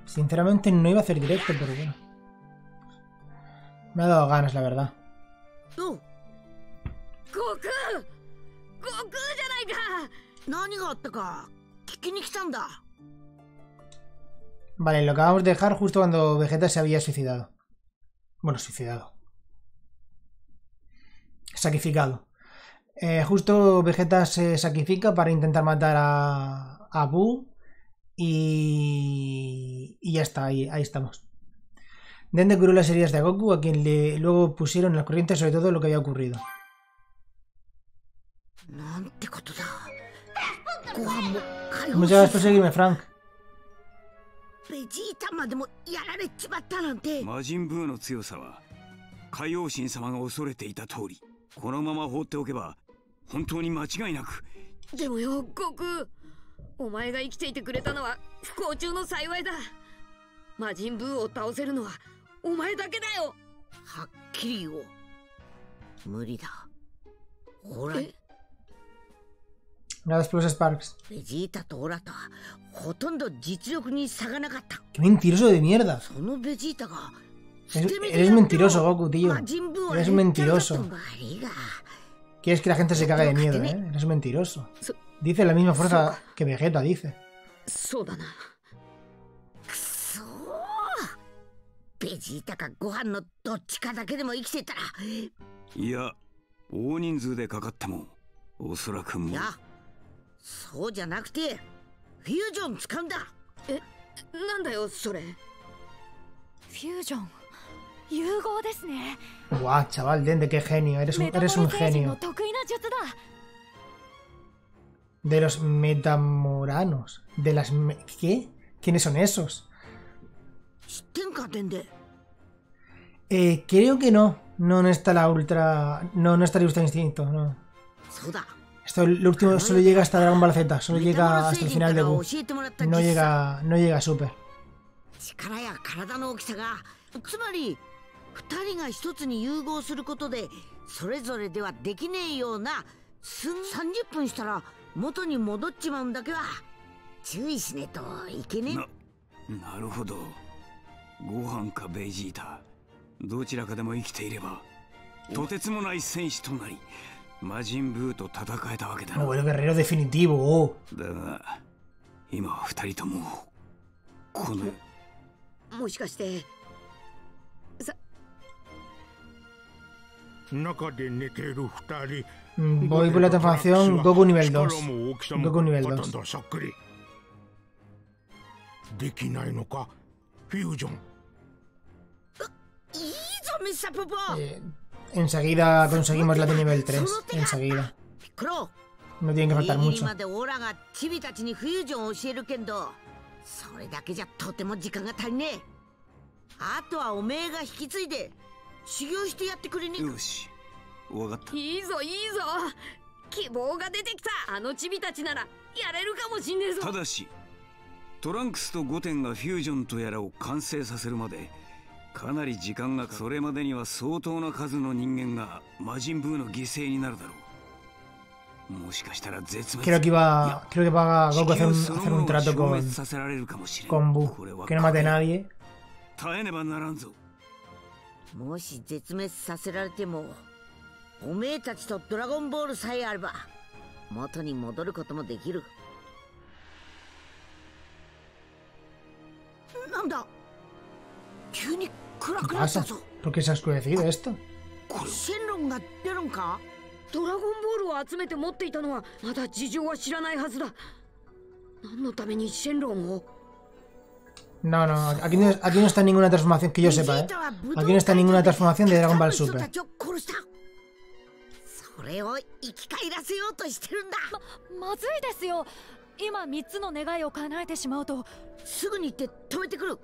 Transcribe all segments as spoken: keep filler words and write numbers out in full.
Sinceramente no iba a hacer directo, pero bueno. Me ha dado ganas, la verdad. ¡Goku! ¡Gokuじゃないか! Vale, lo acabamos de dejar justo cuando Vegeta se había suicidado. Bueno, suicidado. Sacrificado. Eh, justo Vegeta se sacrifica para intentar matar a, a Buu. Y, y ya está, ahí, ahí estamos. Dende curó las heridas de Goku, a quien le, luego pusieron al corriente sobre todo lo que había ocurrido. Muchas gracias por seguirme, Frank. ベジータまでもやられちまったなんて。 魔人ブーの強さは海王神様が恐れていた通り、このまま放っておけば本当に間違いなく。 でもよ、悟空、お前が生きていてくれたのは不幸中の幸いだ。魔人ブーを倒せるのはお前だけだよ。はっきり言おう。無理だ。ほら。 Gracias por los Sparks. ベジータとオラとはほとんど実力に差がなかった。 Qué mentiroso de mierda. そのベジータが Eres mentiroso, Goku, tío. Eres mentiroso. Quieres que la gente se cague de miedo, ¿eh? Eres mentiroso. Dice la misma fuerza que Vegeta, dice. Vegetaがご飯のどっちかだけでも生きてたら。 いや、大人数でかかってもおそらくもう。いや、 そうじゃなくてフュージョン使うんだ。え、なんだよそれ。 フュージョン。融合ですね。 Guau, chaval, Dende, qué genio. Eres un, eres un genio. De los metamoranos. De las... Me ¿Qué? ¿Quiénes son esos? Eh, creo que no. No, no está la ultra... No, no está el ultra instinto, no. Esto, el último solo llega hasta Dragon Ball Z. Solo llega hasta el final de Buu. No llega... No llega a Super. ふたりがひとつに融合することでそれぞれではできねえようなさんじゅっぷんしたら元に戻っちまうんだけは注意しねえといけねえ。 な, なるほど。ご飯かベジータどちらかでも生きていればとてつもない戦士となり魔人ブーと戦えたわけだな。 Oh, el guerrero definitivo. だが今はふたりともこのもしかしてさ Voy por la transformación Goku nivel dos. Goku nivel dos. Eh, enseguida conseguimos la de nivel tres. Enseguida. No tiene que faltar mucho. Yいぞいいぞ希望が出てきた。あのチビたちならやれるかもしんねえぞ。 ただしトランクスとゴテンがフュージョンとやらを完成させるまでかなり時間がかかる。それまでには相当な数の人間が魔人ブーの犠牲になるだろう。もしかしたら絶滅。 Creo que iba creo que va Goku a hacer un, hacer un trato con con Buu que no mate a nadie. 耐えねばならんぞ。 もし絶滅させられてもおめえたちとドラゴンボールさえあれば元に戻ることもできる。なんだ急に暗くなったぞ。 ¿Por qué se ha oscurecido esto? シェンロンが出るんか。ドラゴンボールを集めて持っていたのはまだ事情は知らないはずだ。何のためにシェンロンを。 No, no, aquí no, aquí no está ninguna transformación que yo sepa, ¿eh? Aquí no está ninguna transformación de Dragon Ball Super. それを生き返らせようとしてるんだ。 ま、まずいですよ。今みっつの願いを叶えてしまうとすぐに行って止めてくる。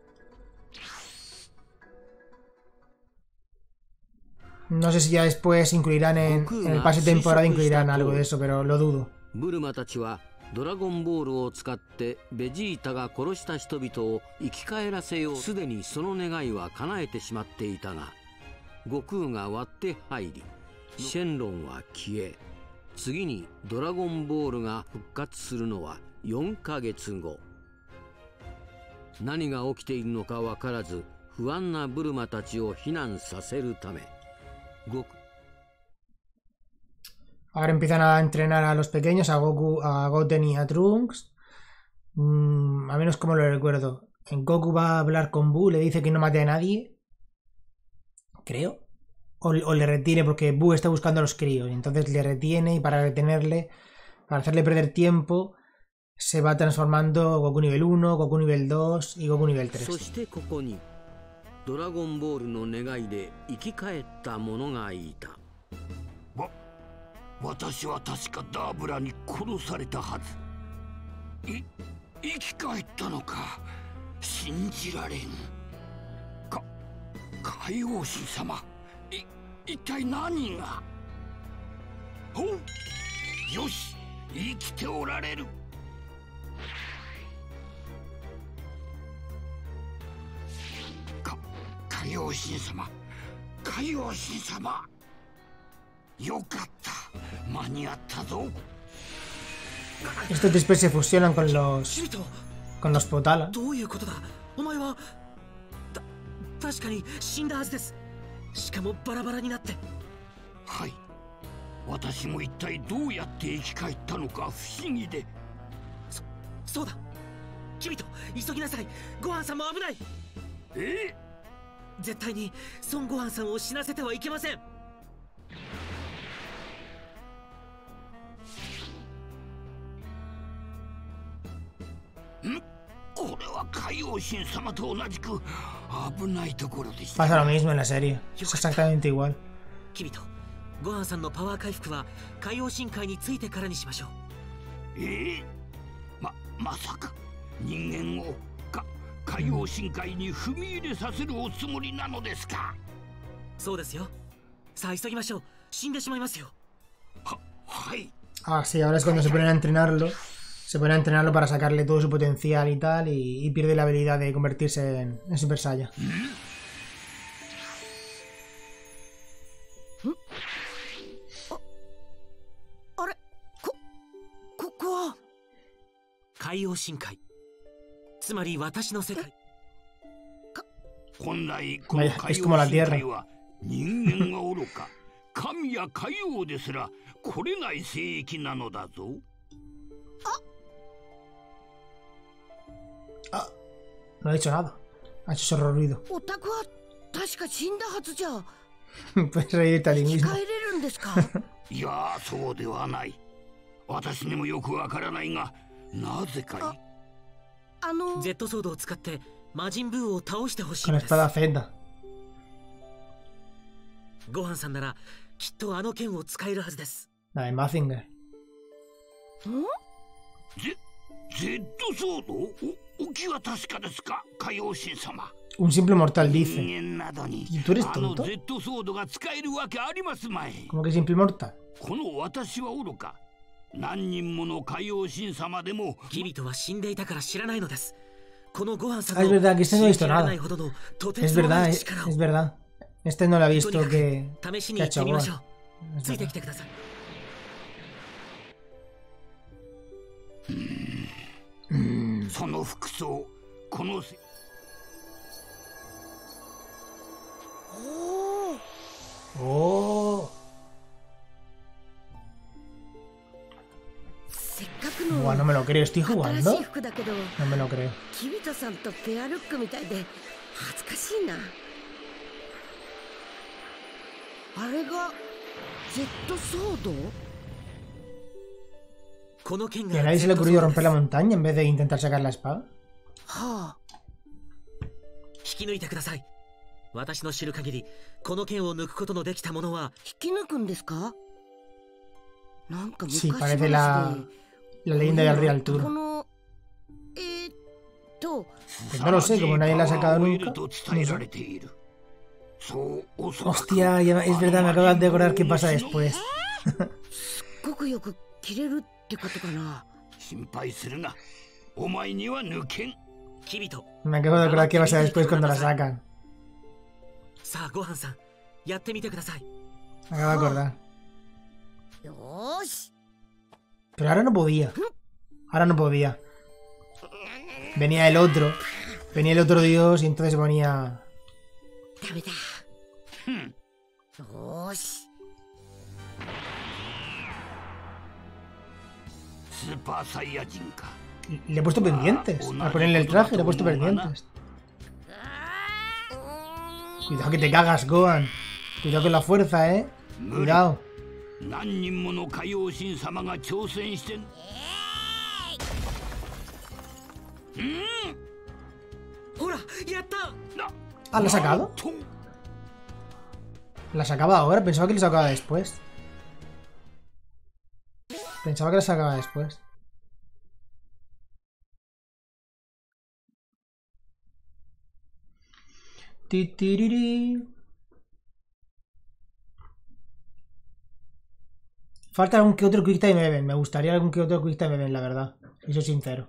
No sé si ya después incluirán en, en el pase de temporada incluirán algo de eso, pero lo dudo. ブルマたちはドラゴンボールを使ってベジータが殺した人々を生き返らせよう。すでにその願いは叶えてしまっていたが悟空が割って入りシェンロンは消え次にドラゴンボールが復活するのはよんかげつご。 何が起きているのか分からず不安なブルマたちを避難させるため、ゴク Ahora empiezan a entrenar a los pequeños, a Goku, a Goten y a Trunks. Mm, a menos como lo recuerdo. En Goku va a hablar con Buu, le dice que no mate a nadie. Creo. O, o le retiene porque Buu está buscando a los críos. Y entonces le retiene y para retenerle, para hacerle perder tiempo, se va transformando Goku nivel uno, Goku nivel dos y Goku nivel tres. そしてここにドラゴンボールの願いで生き返った者がいた。 わ、私は確かダーブラに殺されたはず。い、生き返ったのか。信じられん。か、海王神様。い、一体何が。ほう、よし、生きておられる。か、海王神様。海王神様。よかった。間に合ったぞ。 Estos después se fusionan con los con los Potala. どういうことだ。お前はた確かに死んだはずです。しかもバラバラになって。 はい。私も一体どうやって生き返ったのか不思議で。 そそうだ。君と急ぎなさい。ごはんさんも危ない。 え？ 絶対に孫悟飯さんを死なせてはいけません。 ん？これは海王神様と同じく危ないところでした。 Pasa lo mismo en la serie. Es exactamente igual. 君とごはんさんのパワー回復は海王神界についてからにしましょう。 ええ？ま、まさか人間をか海王神界に踏み入れさせるおつもりなのですか？ そうですよ。さあ急ぎましょう。死んでしまいますよ。 は、はい。 Ah, sí, ahora es cuando se ponen a entrenarlo. Se ponen a entrenarlo para sacarle todo su potencial y tal, y, y pierde la habilidad de convertirse en, en Super Saiyan. Vaya, es como la Tierra. 人間はおろか、神や海王ですら来れない聖域なのだぞ。 Ah, no ha dicho nada. Ha hecho solo ruido. Puedes reírte a ti mismo. いや、そうではない。私にもよくわからないが、なぜかい。 あの Z ソードを使って魔人ブーを倒してほしい Con ん la です。 espada Zeta. ごはんさんならきっとあの剣を使えるはずです。 La de Mazinger. Z, Z ソード？お、お気は確かですか、海王神様。 Un simple mortal dice. 人間などに ¿Y tú eres あの tonto? Z ソードが使えるわけありますまい。 ¿Cómo que simple mortal? この私はおろか、何人もの海王神様でも。 キビトは死んでいたから知らないのです。このごはんさん Ah, es の verdad que este no ha visto 信じられ nada. ないほどのとて Es つもな verdad, い es, 力を es verdad. Este no lo ha とに visto かく que, 試し que に ha 行って hecho みましょ Gohan. う。 Es ついて verdad. きてください。 その服装、このせ。 Oh. Buah, no me lo creo, estoy jugando. No me lo creo. キビトさんとペアルックみたいで恥ずかしいな。あれが Z ソード？ この剣 ¿Y a が nadie se le ocurrió romper la montaña en vez de intentar sacar la espada? はあ。 引き抜いてください。私の知る限り、この剣を抜くことのできたものは引き抜くんですか？なんか Sí, 昔 parece la, la leyenda del Real こ Tour. のえー、っと Pues no lo sé, como nadie la ha sacado nunca. No sé. Hostia, ya- es verdad, me acabas de acordar qué pasa después. すっごくよく切れるってことかな。 心配するな。お前には抜けん。 キビト。 Me acabo de acordar qué pasa después cuando la sacan. さあ、ごはんさん、やってみてください。 Me acabo de acordar. よーし。 Pero ahora no podía. Ahora no podía. Venía el otro Venía el otro dios y entonces ponía... Le he puesto pendientes. Al ponerle el traje le he puesto pendientes. Cuidado que te cagas, Gohan. Cuidado con la fuerza, eh. Cuidado. Ah, ¿la ha sacado? ¿La sacaba ahora? Pensaba que la sacaba después. Pensaba que la sacaba después. Titiriri. Falta algún que otro Quick Time Event. Me gustaría algún que otro Quick Time Event, la verdad. Si soy sincero.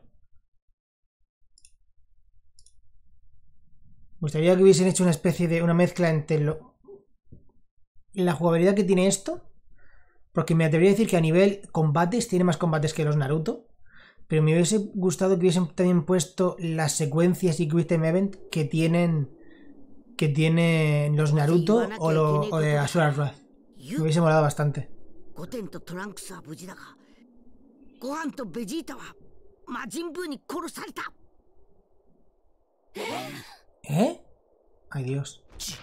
Me gustaría que hubiesen hecho una especie de... una mezcla entre lo... la jugabilidad que tiene esto. Porque me atrevería a decir que a nivel combates tiene más combates que los Naruto. Pero me hubiese gustado que hubiesen también puesto las secuencias y Quick Time Event que tienen... que tienen los Naruto o, lo, o de Asura's Wrath. Me hubiese molado bastante. ¿Eh? Ay, Dios.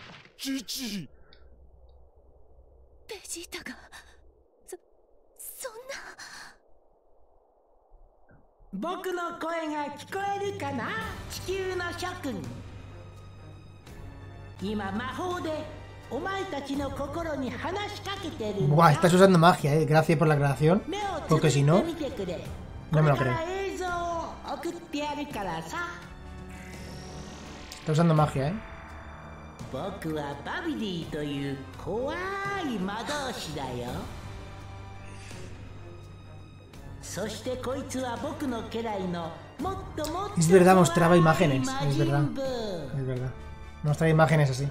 Buah, estás usando magia, eh. Gracias por la aclaración. Porque si no, no me lo creo. Está usando magia, eh. Es verdad, mostraba imágenes. Es verdad. Es verdad. Mostrar imágenes así.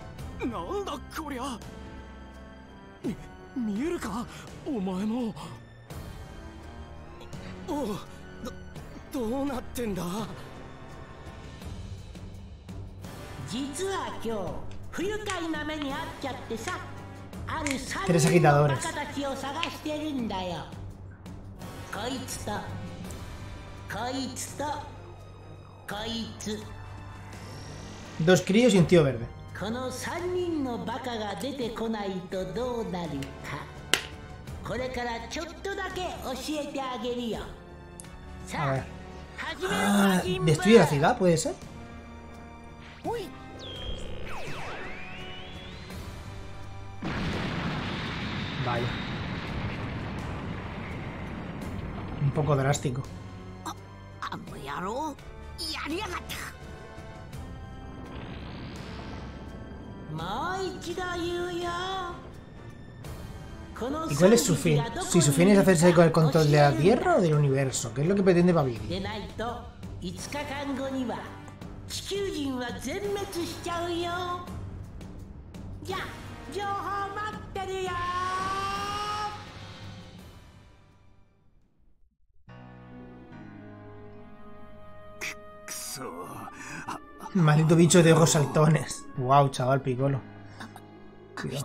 Tres agitadores. Dos críos y un tío verde. A ver. Ah, ¿destruye la ciudad? ¿Puede ser? Vaya. Un poco drástico. ¿Y cuál es su fin? Si su fin es hacerse con el control de la Tierra o del universo, ¿qué es lo que pretende Babidi? Maldito bicho de ojos saltones. Wow, chaval, Piccolo. Cuidado.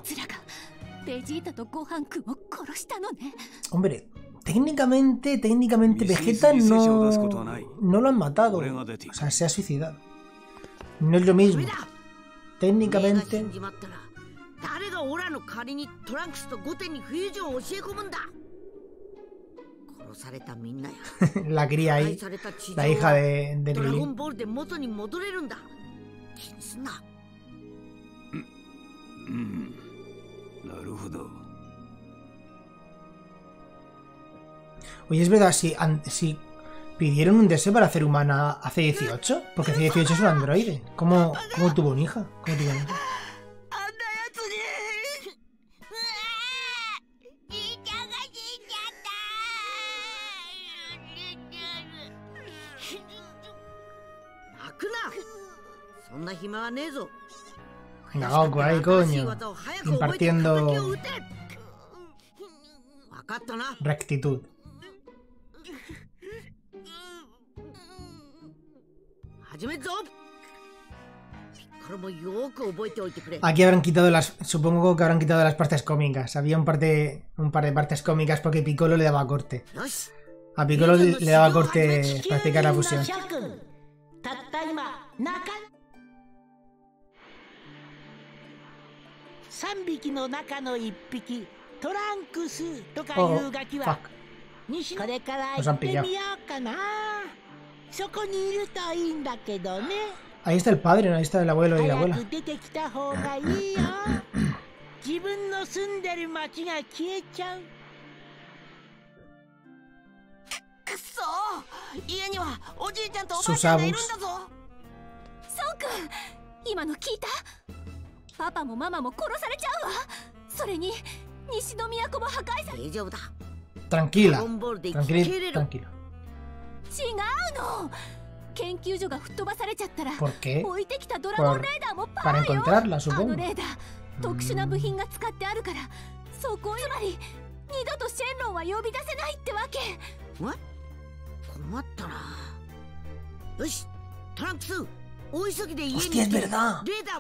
Hombre, técnicamente, técnicamente Vegeta no, no lo han matado. O sea, se ha suicidado. No es lo mismo. Técnicamente... La cría ahí, la hija de, de Krillin. Oye, es verdad, si, si pidieron un deseo para hacer humana a C dieciocho, porque C dieciocho es un androide. ¿Cómo, cómo tuvo una hija? ¿Cómo tuvo una hija? Goku ahí, coño. Impartiendo rectitud. Aquí habrán quitado las... Supongo que habrán quitado las partes cómicas. Había un par de, un par de partes cómicas porque Piccolo le daba corte. A Piccolo le daba corte practicar la fusión. Oh, fuck. Nos han pillado. Ahí está el padre, ahí está el abuelo y la abuela. Sus abus. Tranquila, tranquila, tranquila. ¿Por qué? Por... Para encontrarla, supongo. Mm. Hostia, es verdad.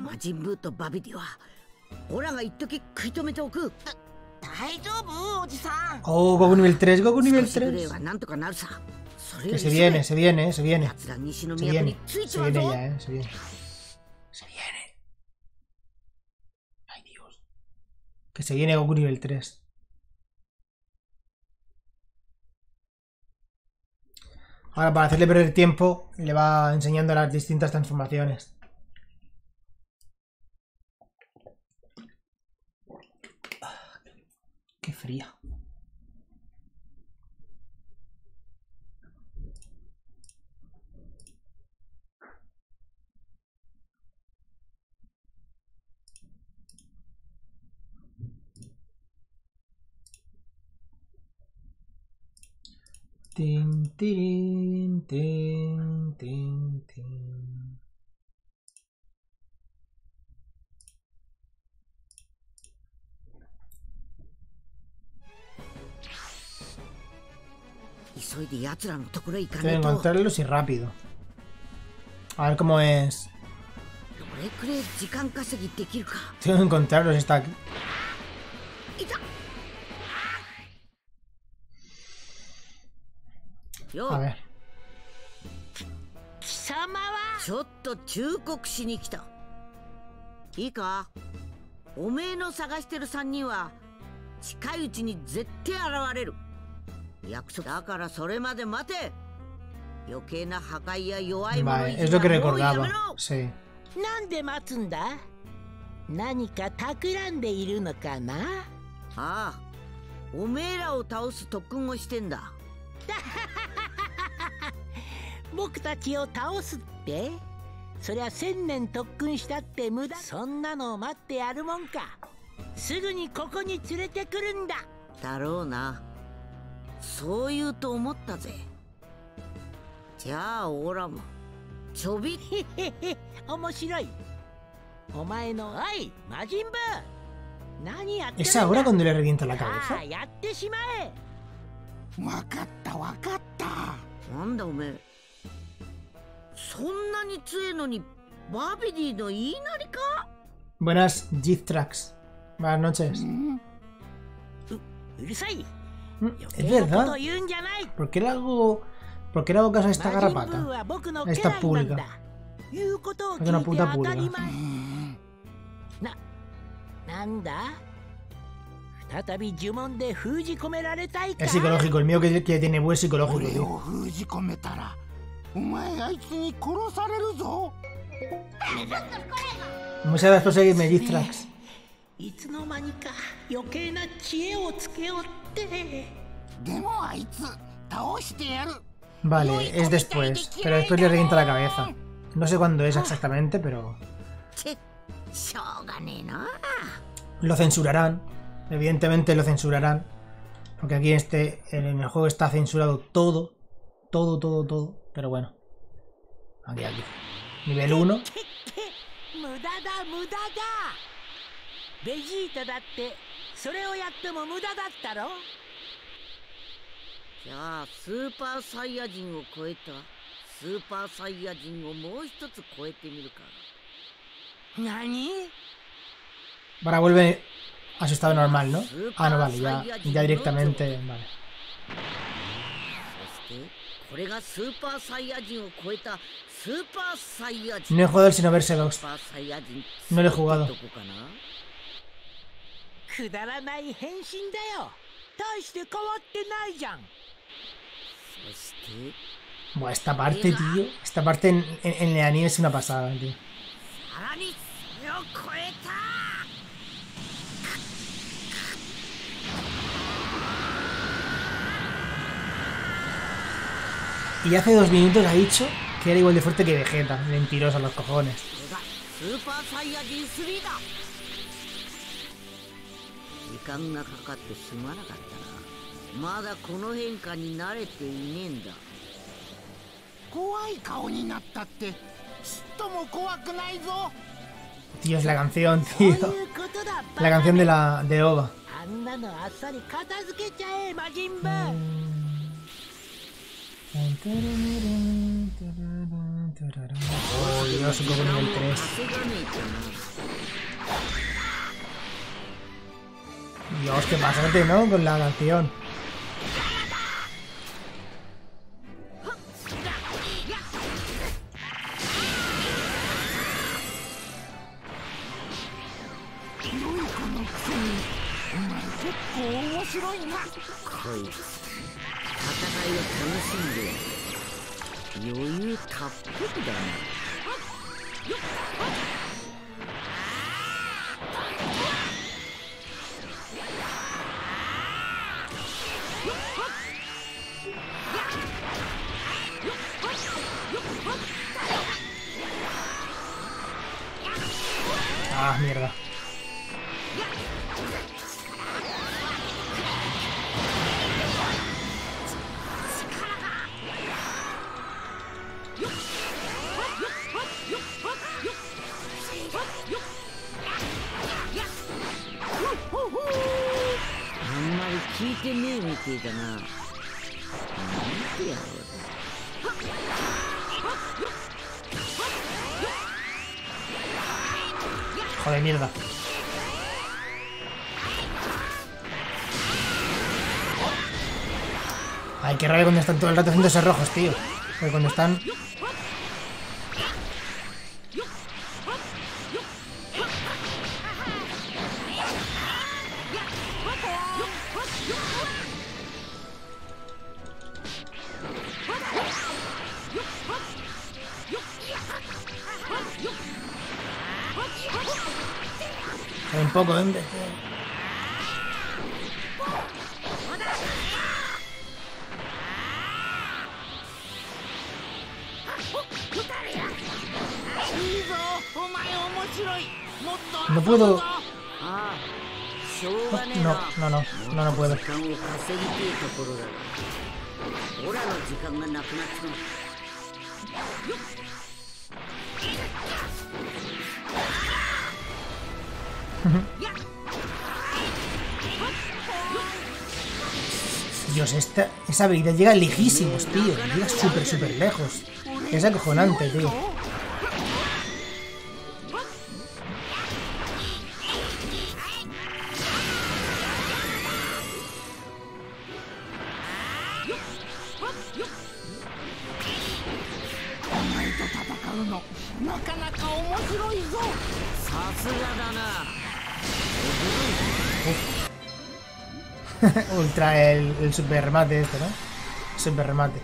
Oh, Goku nivel tres, Goku nivel tres. Que se viene, se viene, se viene. Se viene, se viene ya, eh, se viene. Se viene. Ay, Dios. Que se viene Goku nivel tres. Ahora, para hacerle perder tiempo, le va enseñando las distintas transformaciones. Qué fría. Tin, tin, tin, tin, tin. Tengo que encontrarlos y rápido. A ver cómo es. Tengo que encontrarlos, está aquí. A ver. Vale, es lo que recordaba. Sí. ¿Es ahora cuando le revienta la cabeza? Buenas, Githrax. Buenas noches. Mm, es verdad. ¿Por qué le hago, ¿Por qué le hago caso a esta garrapata? A esta pulga. Es una puta pulga. Es psicológico, el mío que, que tiene buen psicológico, tío. Muchas gracias por seguirme, Githrax. Vale, es después, pero después le revienta la cabeza. No sé cuándo es exactamente, pero... Lo censurarán. Evidentemente lo censurarán. Porque aquí en, este, en el juego está censurado todo. Todo, todo, todo. Pero bueno. Aquí, aquí. Nivel uno. スーパーサイヤ人をもう一つ超えてみるか。 何 Ahora vuelve a su estado normal, ¿no? Ah, no, vale, ya, ya directamente. Vale. そしてこれがスーパーサイヤ人を超えたスーパーサイヤ人。 No he jugado el Xenoverse dos. スーパーサイヤ人 No lo he jugado. どこかな。 くだらない変身だよ。大して変わってないじゃん。 そして Buah, esta parte, tío. Esta parte en, en, en el anime es una pasada, tío. さらにそれを超えた。 Y hace dos minutos ha dicho que era igual de fuerte que Vegeta. Mentiroso a los cojones. スーパーサイヤ人スリーだ。時間がかかってすまなかったな。まだこの変化に慣れていねえんだ。 怖い顔になったってちっとも怖くないぞ。 Tío, es la canción, tío. La canción de la de Ova. あんなのあっさり片付けちゃえ、魔人ブ。 Oh, Dios, un poco nivel tres. Dios, qué pasate, ¿no? Con la canción. Ah, mierda. Joder, mierda. Ay, qué rabia cuando están todo el rato haciéndose rojos, tío. Porque cuando están... Un poco, ¿eh? No puedo... No, no, no, no, no puedo. Dios, esta, esa habilidad llega lejísimos, tío. Llega súper, súper lejos. Es acojonante, tío. Ultra el, el super remate este, ¿no? Super remate.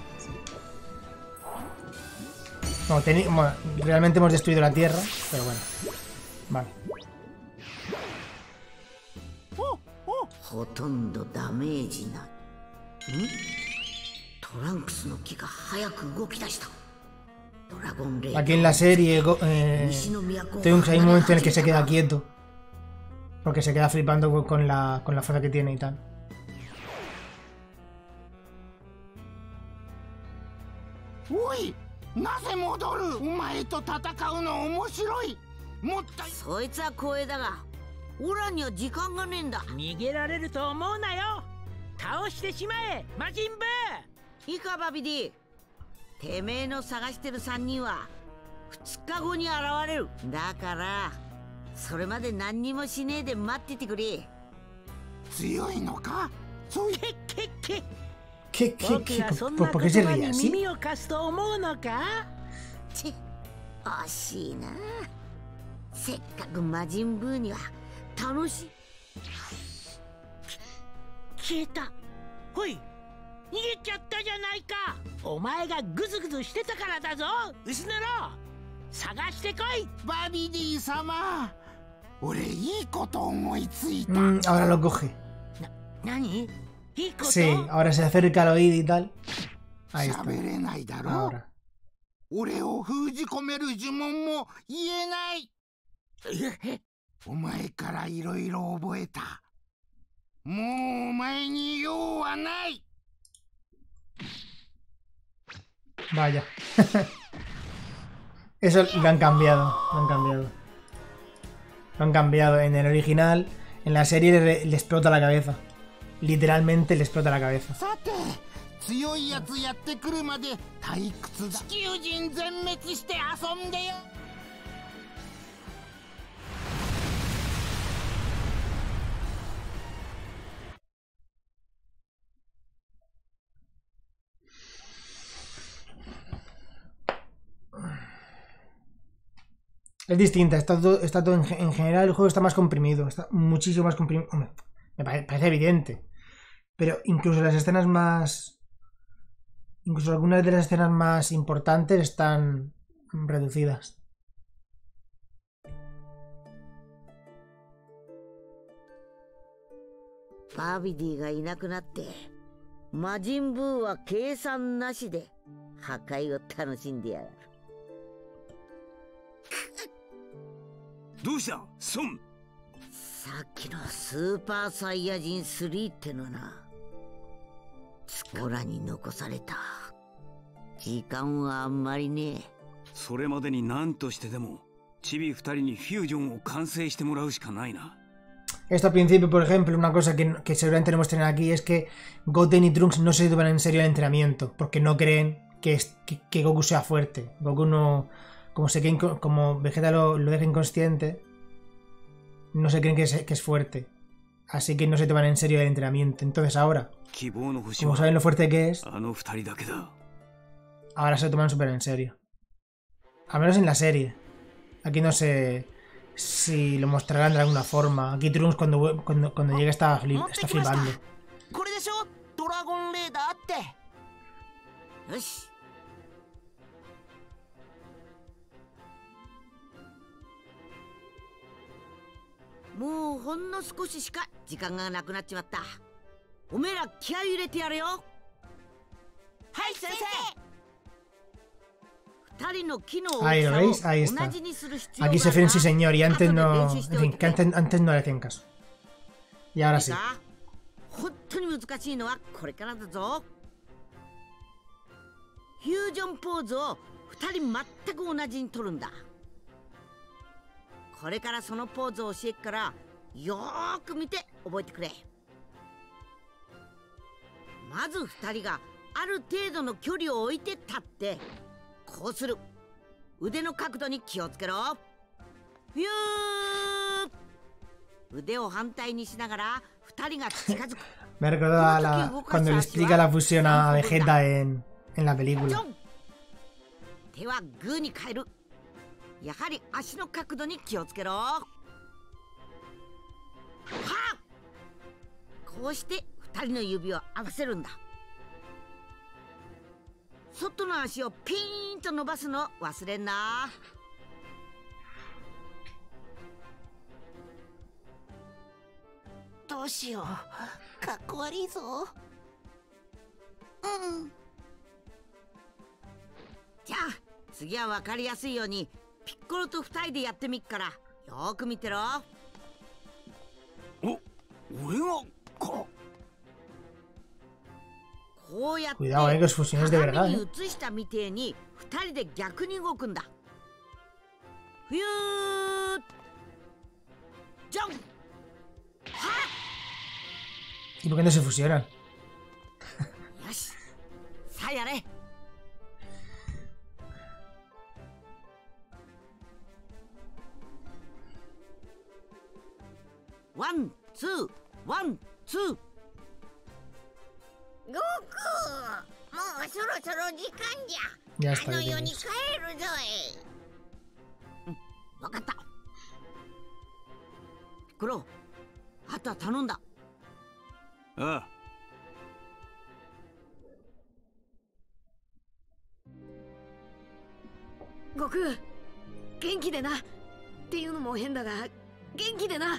No, bueno, realmente hemos destruido la tierra, pero bueno. Vale. Aquí en la serie eh, Trunks hay un momento en el que se queda quieto. Porque se queda flipando con la, con la fuerza que tiene y tal. Uy, ¿nace modoru? Omae to tatakau no omoshiroi. Mottai. そいつは光栄だが、オラには時間がねえんだ。 逃げられると思うなよ。倒してしまえ、魔人ブー。 いいかバビディ。 てめえの探してるさんにんはふつかごに現れる。だからそれまで何にもしねえで待っててくれ。 強いのか？そういう。 ¿Qué, qué, qué? ¿Por, ¿Por qué se ríe así? ち、惜しいな。せっかく魔人ブーには楽しい。 消えた。ほい、逃げちゃったじゃないか。お前がグズグズしてたからだぞ。失ろう。探してこい。 バビディ様、俺いいこと思いついた。 Mm, ahora lo coge. な、何？いいこと？ Sí, ahora se acerca al oído y tal. Ahí está. 喋れないだろ。 Ahora. 俺を封じ込める呪文も言えない。お前からいろいろ覚えた。もうお前に用はない。 Vaya. Eso lo han cambiado, lo han cambiado. Lo han cambiado. En el original, en la serie le, le explota la cabeza. Literalmente le explota la cabeza. さて、強いやつやってくるまで退屈だ。地球人全滅して遊んでよ。 Es distinta, está todo, está todo en, en general el juego está más comprimido, está muchísimo más comprimido. Hombre, me parece, parece evidente. Pero incluso las escenas más... Incluso algunas de las escenas más importantes están reducidas. Babidiがいなくなって、魔人ブーは計算なしで破壊を楽しんでやる。 どうしたソン？ さっきのスーパーサイヤ人スリーってのな、スコラに残された。時間はあんまりねえ。 それまでに何としてでもチビ二人にフュージョンを完成してもらうしかないな。 Esto al principio, por ejemplo, una cosa que, que seguramente no muestran aquí es que Goten y Trunks no se toman en serio el entrenamiento, porque no creen que, es, que, que Goku sea fuerte. Goku no... Como, se creen, como Vegeta lo, lo deja inconsciente, no se creen que es, que es fuerte. Así que no se toman en serio el entrenamiento. Entonces ahora, como saben lo fuerte que es, ahora se lo toman súper en serio. Al menos en la serie. Aquí no sé si lo mostrarán de alguna forma. Aquí Trunks cuando, cuando, cuando llega está, flip, está flipando. Moほんの少ししか時間がなくなっちまった。おめえら気合い入れてやれよ。はい先生。二人の機能を Ahí lo veis, ahí está. Aquí se ven sí señor y antes no, en fin, que antes, antes no le hacían caso. Y ahora sí. 本当に難しいのはこれからだぞ。フュージョンポーズを二人全く同じに取るんだ。 これからそのポーズを教えっからよーく見て覚えてくれ。まずふたりがある程度の距離を置いて立ってこうする。腕の角度に気をつけろ。フュー。腕を反対にしながらふたりが近づく。 Me recuerda la, cuando le explica la fusión a Vegeta en, en la película. 手はグーに変える。 やはり足の角度に気をつけろ。はっ！こうして二人の指を合わせるんだ。外の足をピーンと伸ばすの忘れんな。 どうしよう。かっこ悪いぞ。うん。 じゃあ次は分かりやすいように。 ピッコロと二人でやってみっからよーく見てろ。 お、俺がか。 こうやって鏡に映したみてえに二人で逆に動くんだ。ふゆージャン。はっ。 ¿Y por qué no se fusionan? よし、さあやれ。 ワンツーワンツー。 悟空、もうそろそろ時間じゃ。あの世に帰るぞい。 うん、わかった。ピッコロ、あとは頼んだ。 ああ。 悟空、元気でな。っていうのも変だが、元気でな。 さようなら、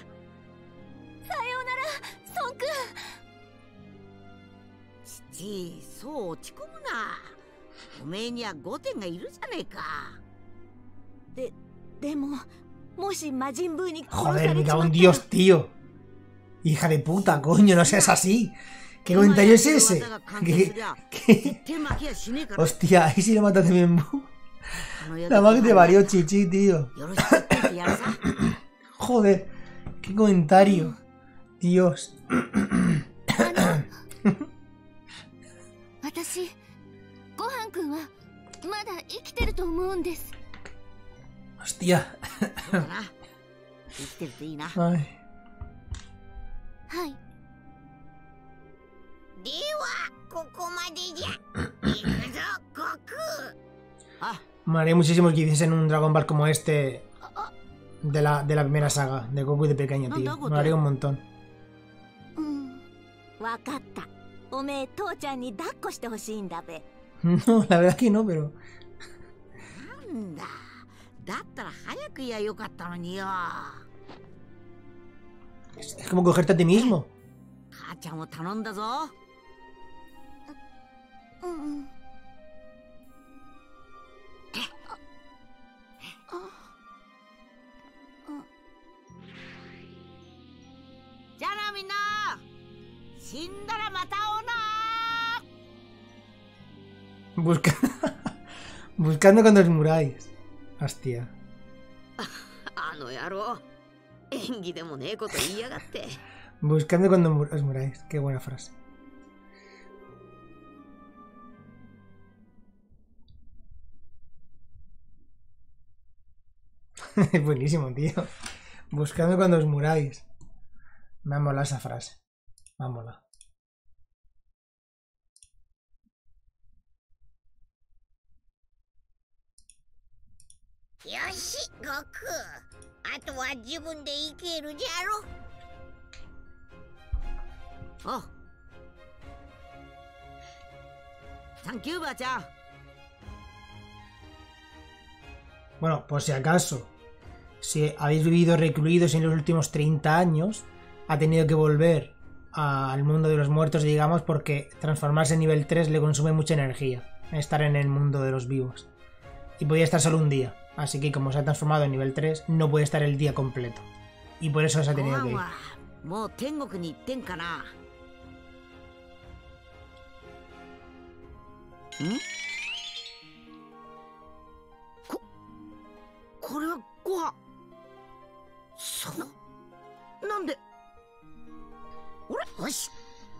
孫君。 父、そう落ち込むな。おめえにはごてんがいるじゃねえか。 で、でも、もし魔人ブーに殺さ Joder, れ me ち cago まっ en た Dios, tío. Hija de puta, coño, no seas así. ¿Qué comentario es ese? ¿Qué, qué? Hostia, ahí sí le mataste bien. La madre te varió, chichi, tío. Joder, qué comentario. Dios. 私、ごはんくんはまだ生きてると思うんです。 Hostia. 生きてるといいな。 Ay. はい。 では、ここまでじゃ。行くぞ、悟空。 あ、 Me haría muchísimo que hiciesen un Dragon Ball como este de la, de la primera saga, de Goku de pequeño, tío. Me haría un montón. うん、わかった。おめえ父ちゃんに抱っこしてほしいんだべ。 No, la verdad que no, pero... なんだ。だったら早く言やよかったのによ。 Es como cogerte a ti mismo. 母ちゃんを頼んだぞ。 うんうん。 じゃあなみんな、死んだらまた会おうな。 Busca... Buscando cuando os muráis. Hostia. あの野郎、演技でもねえこと言いやがって。 Buscando cuando os muráis. Qué buena frase. Es buenísimo, tío. Buscando cuando os muráis. Me ha molado esa frase. Me ha molado. Yoshi, Goku. あとは自分で生きるじゃろ。 おう。サンキューばあちゃん。 Bueno, por si acaso, si habéis vivido recluidos en los últimos treinta años, ha tenido que volver al mundo de los muertos, digamos, porque transformarse en nivel tres le consume mucha energía, estar en el mundo de los vivos. Y podía estar solo un día, así que como se ha transformado en nivel tres, no puede estar el día completo. Y por eso se ha tenido que ir. もう天国に行ってんかな。ん？ これはご飯。そう。なんで。俺、よし。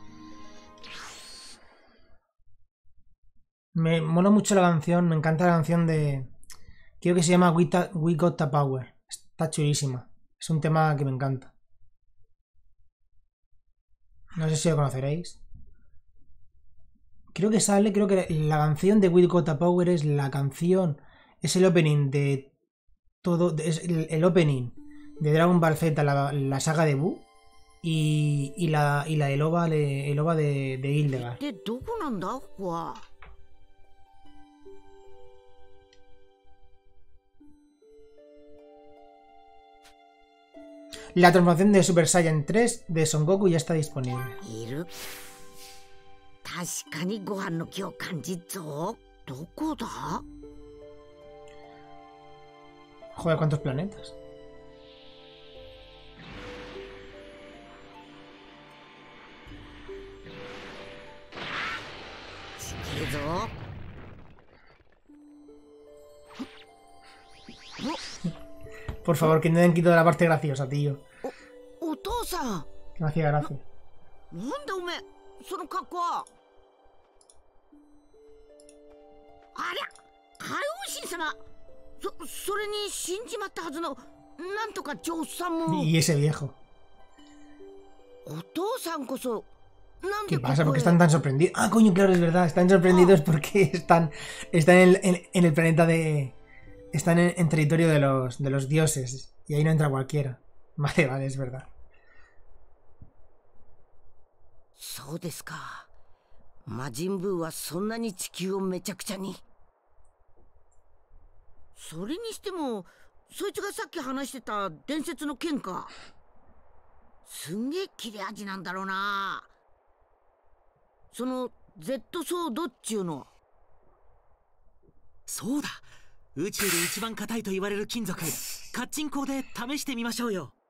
Me mola mucho la canción, me encanta la canción de... Creo que se llama We, Ta We Got the Power. Está chulísima. Es un tema que me encanta. No sé si lo conoceréis. Creo que sale, creo que la canción de We Got the Power es la canción... Es el opening de... Todo... Es el, el opening de Dragon Ball Z, la, la saga de Buu. Y, y, la, y la del O V A de, el O V A de, de Hildegard. La transformación de Super Saiyan tres de Son Goku ya está disponible. Joder, ¿cuántos planetas? Por favor, que no den quito de la parte graciosa, tío. Que me hacía gracia. Y ese viejo. ¿Qué pasa? ¿Por qué están tan sorprendidos? Ah, coño, claro, es verdad. Están sorprendidos porque están, están en, el, en, en el planeta de... Están en, en territorio de los, de los dioses. Y ahí no entra cualquiera. Vale, vale, es verdad. そうですか。魔人ブーはそんなに地球をめちゃくちゃに。それにしても、そいつがさっき話してた伝説の剣か。すんげえ切れ味なんだろうな。その Z ソードっちゅうの。 そうだ。宇宙で一番硬いと言われる金属、カッチン鋼で試してみましょうよ。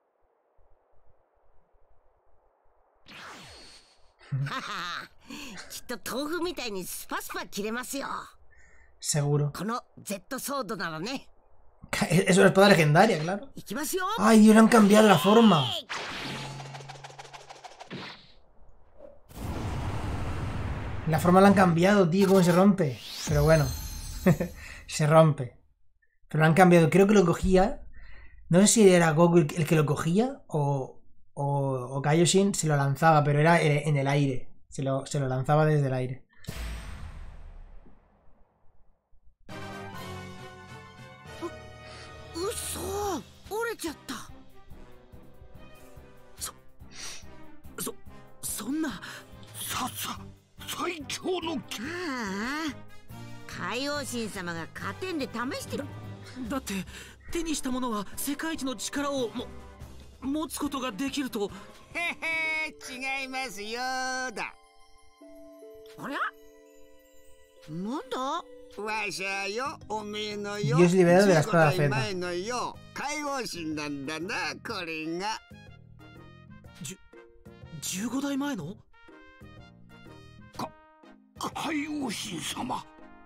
はは、きっと豆腐みたいにスパスパ切れますよ。 Seguro. この Z ソードならね。 Es una espada legendaria, claro. いきますよ。 Ay, Dios, le han cambiado la forma. La forma la han cambiado, tío, cómo se rompe. Pero bueno, se rompe. Pero lo han cambiado. Creo que lo cogía. No sé si era Goku el que lo cogía o, o, o Kaioshin se lo lanzaba, pero era en el aire. Se lo, se lo lanzaba desde el aire. ¡Uso! ¡Orechata! そ、そ、そんな。 ささ、最強の剣。 ああ、海王神様が勝てんで試してる。 だって手にしたものは世界一の力をも持つことができると。 へへ、違いますよだ。 あれ？なんだ？ わしゃよ、おめえのよ。 Dios liberado de la espada Z. 前のよ、海王神なんだな、これが。 じゅ、じゅうごだいまえの？ か、海王神様。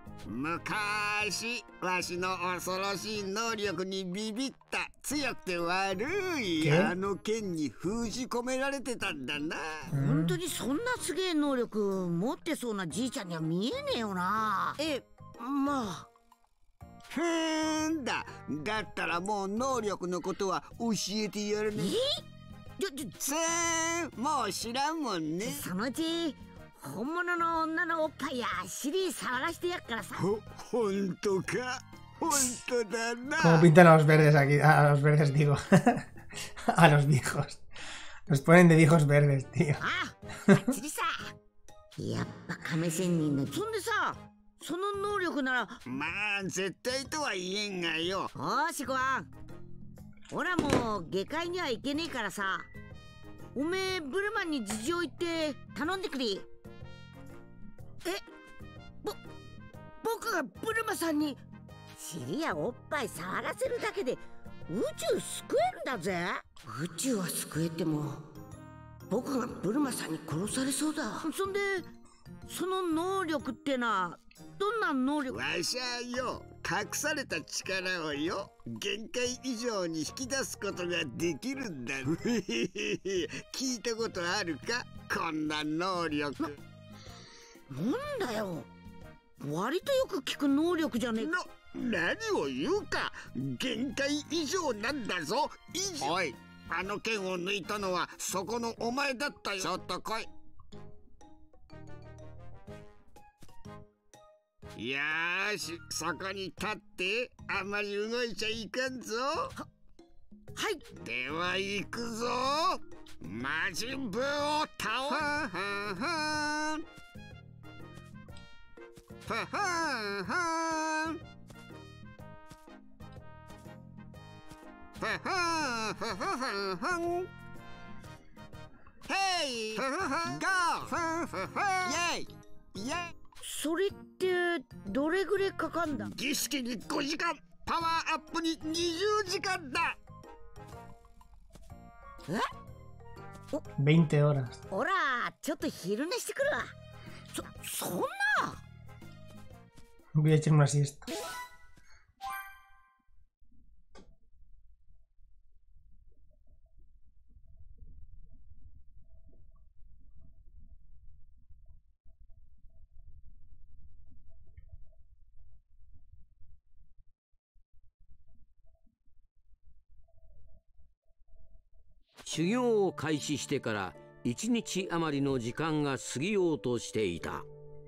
昔わしの恐ろしい能力にビビった強くて悪いあの剣に封じ込められてたんだな。 本当にそんなすげえ能力持ってそうなじいちゃんには見えねえよな。え、まあ。 ふーんだ。だったらもう能力のことは教えてやらねえ。 ちょちょさあ、もう知らんもんね。 そのうち本物の女のおっぱいや尻触らしてやっからさ。 ほ、ほんとか。ほんとだな。 Como pintan a los verdes aquí, a los verdes digo. A los viejos. Los ponen de viejos verdes, tío. ああ、バッチリさ。やっぱ亀仙人の。そんでさ、その能力なら。 まあ絶対とは言えんがよ。 おーしごわん。ほらもう下界には行けねえからさ。おめえブルマンに事情言って頼んでくれ。え、ぼ、僕がブルマさんに尻やおっぱい触らせるだけで宇宙救えるんだぜ。宇宙は救えても僕がブルマさんに殺されそうだ。そんでその能力ってのはどんな能力？ わしゃよ、隠された力をよ、限界以上に引き出すことができるんだ。聞いたことあるか、こんな能力。 なんだよ、割とよく聞く能力じゃねえか。 な、何を言うか、限界以上なんだぞ。以上。おい、あの剣を抜いたのはそこのお前だったよ。ちょっと来い。よーし、そこに立って、あまり動いちゃいかんぞ。は、 はい。 では行くぞ。魔人ブーを倒はははんはははんははははんヘイゴーイェイイェイ。 それってどれぐらいかかんだ？ 儀式にごじかん、パワーアップににじゅうじかんだ。 え？ veinte horas。 ほら、ちょっと昼寝してくるわ。そ、そんな。 Voy a echar una siesta。 修行を開始してから一日余りの時間が過ぎようとしていた。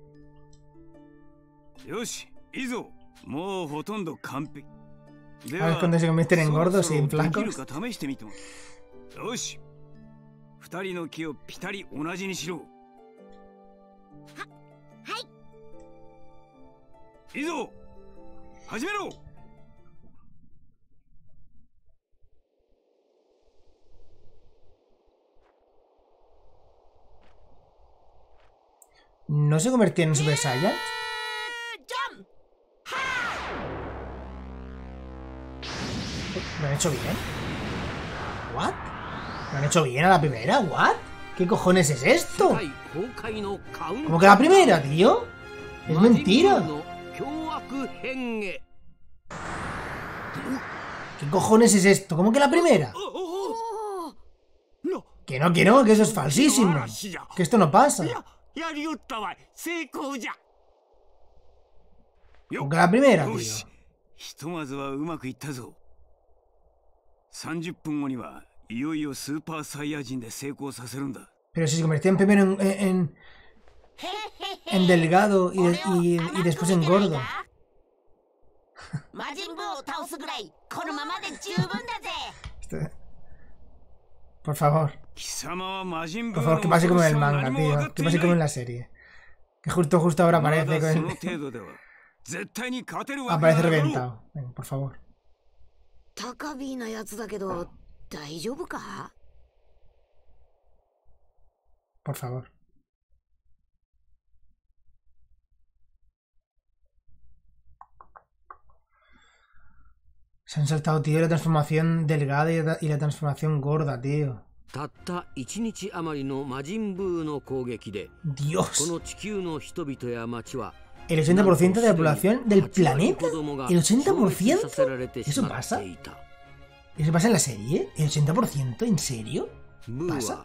よし、いいぞ。もうほとんど完璧。 A ver cuando se convierten en gordos y en flacos. 試してみても。よし。二人の木をピタリ同じにしろ。は、 はい。 いいぞ。始めろ。 ¿No se convertía en Super Saiyan? ¿Lo han hecho bien? ¿What? ¿Lo han hecho bien a la primera? ¿What? ¿Qué cojones es esto? ¿Cómo que la primera, tío? Es mentira. ¿Qué cojones es esto? ¿Cómo que la primera? Que no, que no, que eso es falsísimo. Que esto no pasa. ¿Cómo que la primera, tío? ひとまずはうまくいったぞ。さんじゅっぷんごにはいよいよスーパーサイヤ人で成功させるんだ。 Pero si se convertían primero en, en, en delgado y, de, y, y después en gordo. Este... Por favor. Por favor, que pase como en el manga, tío. Que pase como en la serie. Que justo, justo ahora aparece con el... Aparece reventado. Venga, por favor. Por favor. Se han saltado, tío, la transformación delgada y la, y la transformación gorda, tío. Dios. El ochenta por ciento de la población del planeta. ¿El ochenta por ciento? ¿Eso pasa? ¿Eso pasa en la serie? ¿El ochenta por ciento? ¿En serio? ¿Pasa?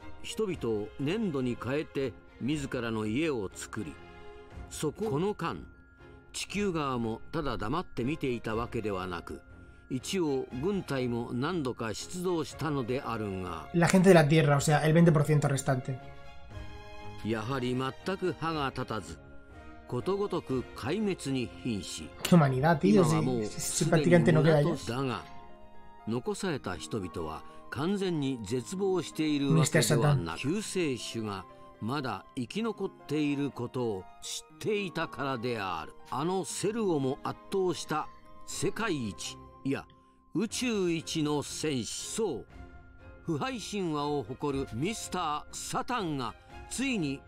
この間、地球側もただ黙って見ていたわけではなく、一応軍隊も何度か出動したのであるが、 La gente de la Tierra, o sea, el veinte por ciento restante. やはり全く歯が立たず、ことごとく壊滅に瀕し、 Qué humanidad, tío, si, si prácticamente no queda ya. だが、残された人々は完全に絶望しているわけではなく、救世主がまだ生き残っていることを知っていたからである。あのセルをも圧倒した世界一、いや宇宙一の戦士、そう腐敗神話を誇るミスター・サタンがついに、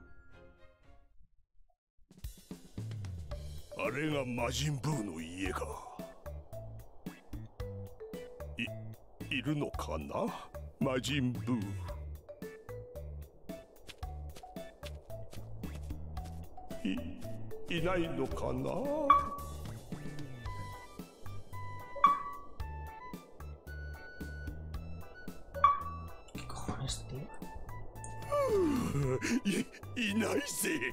あれが魔人ブーの家か。い、いるのかな、魔人ブー。い、いないのかな。い、いないぜ。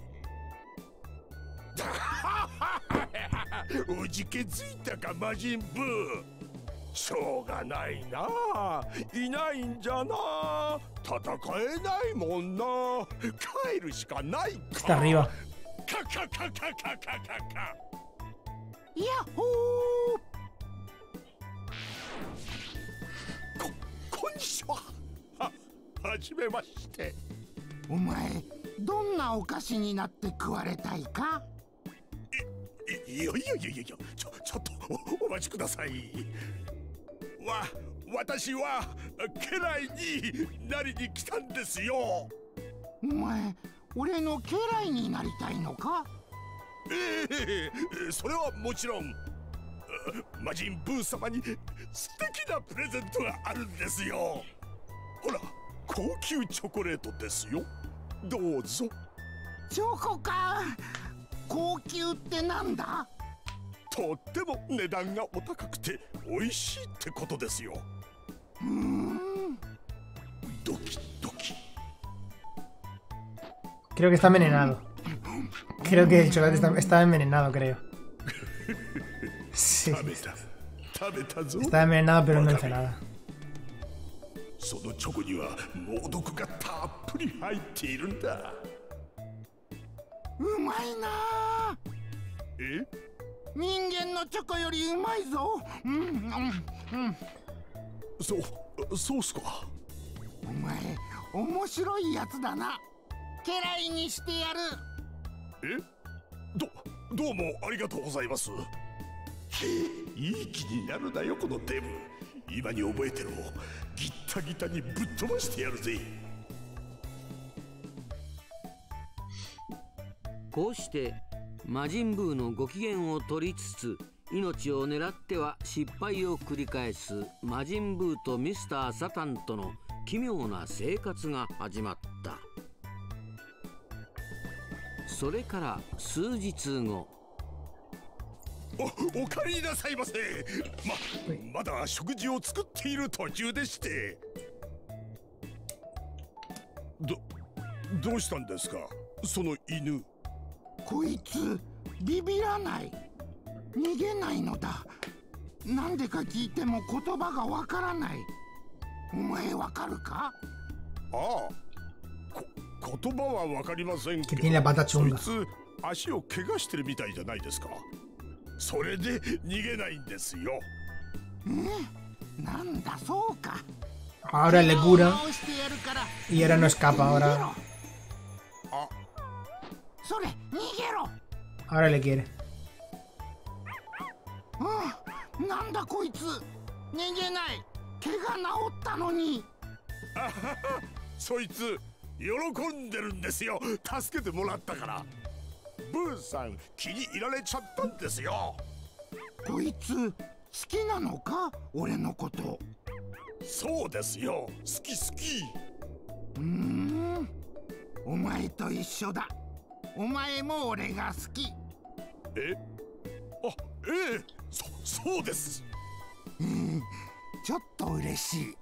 おじけついたか魔人ブー。しょうがないな、いないんじゃな、戦えないもんな。帰るしかないか。 Está arriba. カカカカカカカカ。ヤッホー。こ、こんにちは。は、はじめまして。 お前、どんなお菓子になって食われたいか。 い、いやいやいやいや、ちょ、ちょっと お, お待ちください。わ、私は家来になりに来たんですよ。 お前、俺の家来になりたいのか。 ええ、それはもちろん。魔人ブー様に素敵なプレゼントがあるんですよ。ほら、高級チョコレートですよ。どうぞ。 チョコか。高級ってなんだ。 とっても値段がお高くて美味しいってことですよ。 うーん。 ドキドキ。 Creo que está envenenado. Creo que el chocolate está, está envenenado, creo. Sí. Está envenenado, pero no hace nada. そのチョコには猛毒がたっぷり入っているんだ。 うまいな。 え？ 人間のチョコよりうまいぞ。うんうんうん。 そ、そうっすか。 お前面白いやつだな。家来にしてやる。 え？ど、どうもありがとうございます。いい気になるなよこのデブ。今に覚えてろ。ギッタギタにぶっ飛ばしてやるぜ。 こうして魔人ブーのご機嫌を取りつつ、命を狙っては失敗を繰り返す魔人ブーとミスター・サタンとの奇妙な生活が始まった。それから数日後。 お、お帰りなさいませ。ま、まだ食事を作っている途中でして。ど、どうしたんですかその犬。 こいつビビらない。逃げないのだ。なんでか聞いても言葉がわからない。お前わかるか？ ああ、こ言葉はわかりませんけど、 そいつ足を怪我してるみたいじゃないですか。それで逃げないんですよ。 え？なんだそうか。 Ahora le cura y ahora no escapa. Ahora, それ逃げろ。 ahora le quiere. うん、なんだこいつ。逃げない。怪我治ったのに。 あはは、そいつ喜んでるんですよ。助けてもらったから。ブーさん気に入られちゃったんですよ。 こいつ好きなのか俺のこと。 そうですよ、好き好き。 うーん、お前と一緒だ。お前も俺が好き。 え？あ、ええ、そ、そうです。 うん、ちょっと嬉しい。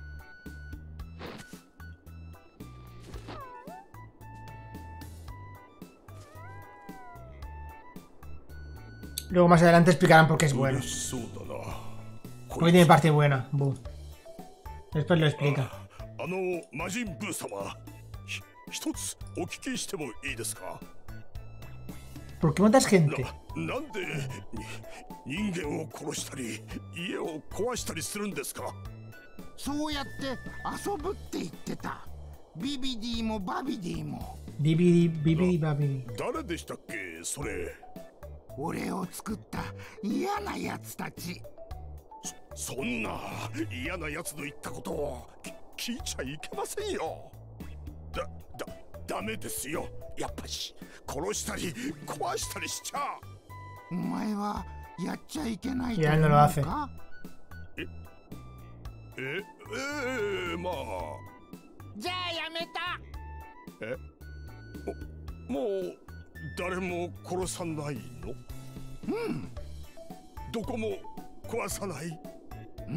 Luego más adelante explicarán por qué es bueno. Hoy tiene parte buena. Boo. Después lo explica. あの魔人ブー様、一つお聞きしてもいいですか？ ¿Por qué matas gente? な、なんで人間を殺したり家を壊したりするんですか？ そうやって遊ぶって言ってた。ビビディもバビディも。 ビビディビビディバビディ。 誰でしたっけそれ？ 俺を作った嫌なやつたち。 そ、そんな嫌なやつの言ったことを聞いちゃいけませんよ。だ、だ、ダメですよ。やっぱし殺したり壊したりしちゃ。 お前はやっちゃいけないと思うか？ え、え、えー、まあ。 じゃあやめた。 え、も、もう誰も殺さないの？ うん。 どこも壊さない？ うん。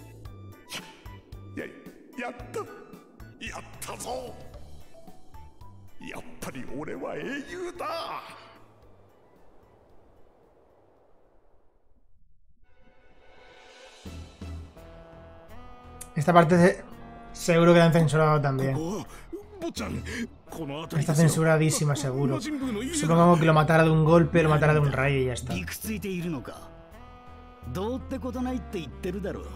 や、やった。やったぞ。やっぱり俺は英雄だ。 Esta parte seguro que la han censurado también. Está censuradísima seguro. Supongamos que lo matara de un golpe, lo matara de un rayo y ya está. どうってことないって言ってるだろう。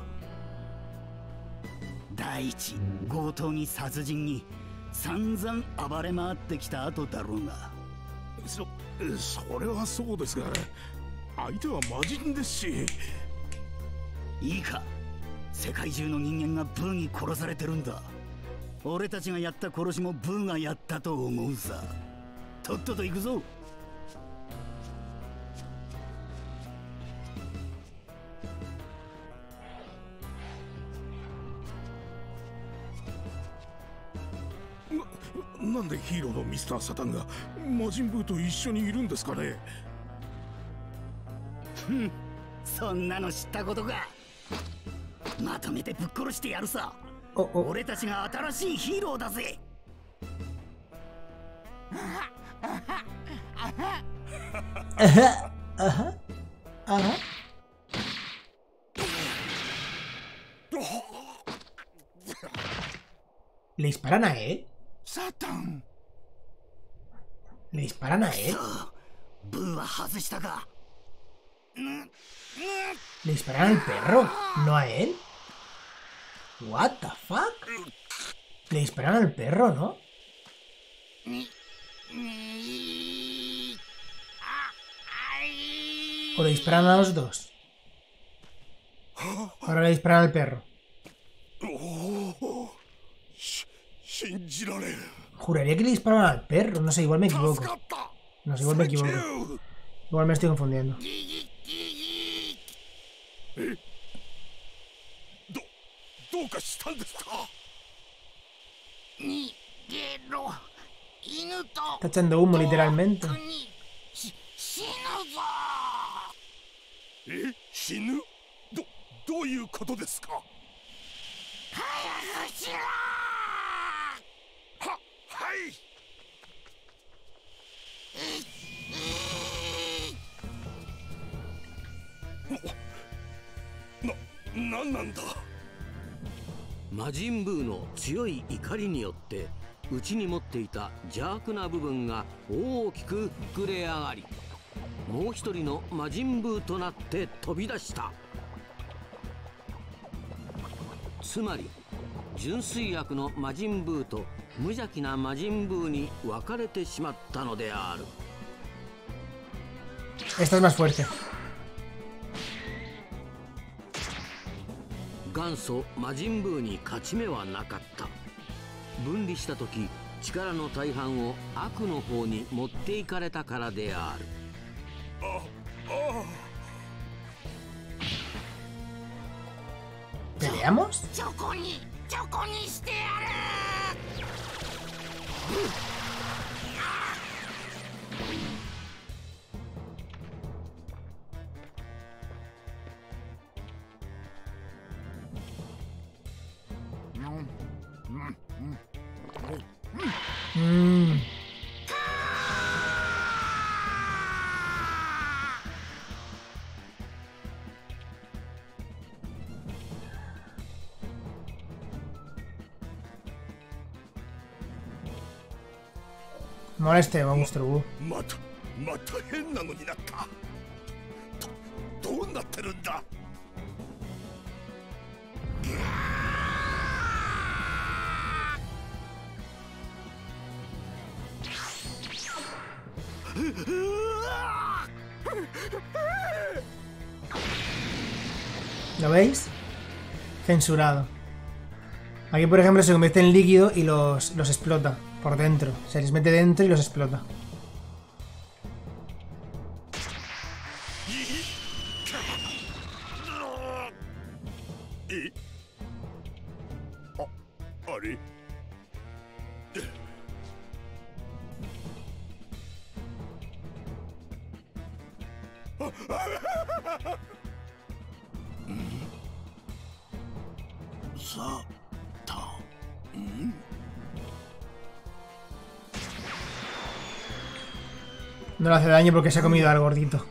第一、強盗に殺人に散々暴れ回ってきた後だろうが。 そ、それはそうですが、相手は魔人ですし。 いいか、世界中の人間がブーに殺されてるんだ。俺たちがやった殺しもブーがやったと思うさ。とっとと行くぞ。 な、なんでヒーローのミスター・サタンが魔人ブーと一緒にいるんですかね？ ふん、そんなの知ったことか。まとめてぶっ殺してやるさ。俺たちが新しいヒーローだぜ。 ¿Le disparan a él? ¡Satan! ¿Le disparan a él? ¿Le disparan al perro? ¿No a él? ¿What the fuck? Le disparan al perro, ¿no? ¿O le disparan a los dos? Ahora le disparan al perro. Juraría que le disparan al perro. No sé, igual me equivoco. No sé, igual me equivoco. Igual me estoy confundiendo. Está echando humo, literalmente. ¿魔人ブーの強い怒りによって内に持っていた邪悪な部分が大きく膨れ上がり、もう一人の魔人ブーとなって飛び出した。つまり純粋悪の魔人ブーと無邪気な魔人ブーに分かれてしまったのである。 Esta es más fuerte. 元祖魔人ブーに勝ち目はなかった。分離した時、力の大半を悪の方に持っていかれたからである。 ¿Peleamos? チョコにチョコにしてやる。 Mm. Moleste, monstruo. またまた変なのになった。どどうなってるんだ。 ¿Lo veis? Censurado. Aquí, por ejemplo, se convierte en líquido y los, los explota por dentro. Se les mete dentro y los explota. No le hace daño porque se ha comido al gordito.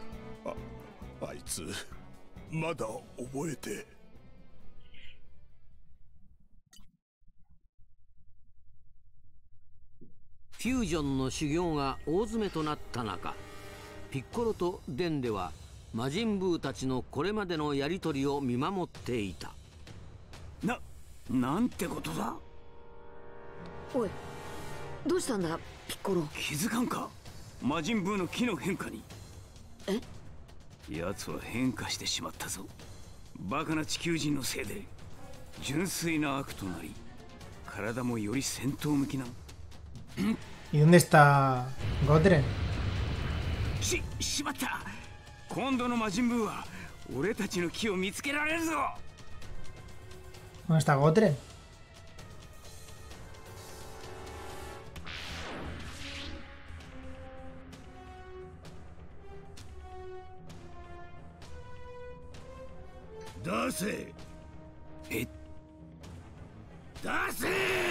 Fusion の修行が大詰めとなった中、ピッコロとデンでは魔人ブーたちのこれまでのやりとりを見守っていた。 な、なんてことだ。 おい、どうしたんだピッコロ。 気づかんか、魔人ブーの木の変化に。 え？ 奴は変化してしまったぞ。バカな地球人のせいで純粋な悪となり、体もより戦闘向きな。 ¿Y dónde está Gotren? し、しまった。今度の魔人ブーは俺たちの木を見つけられるぞ。 ¿Dónde está Gotren? ¡Dase! ¿Eh? ¡Dase!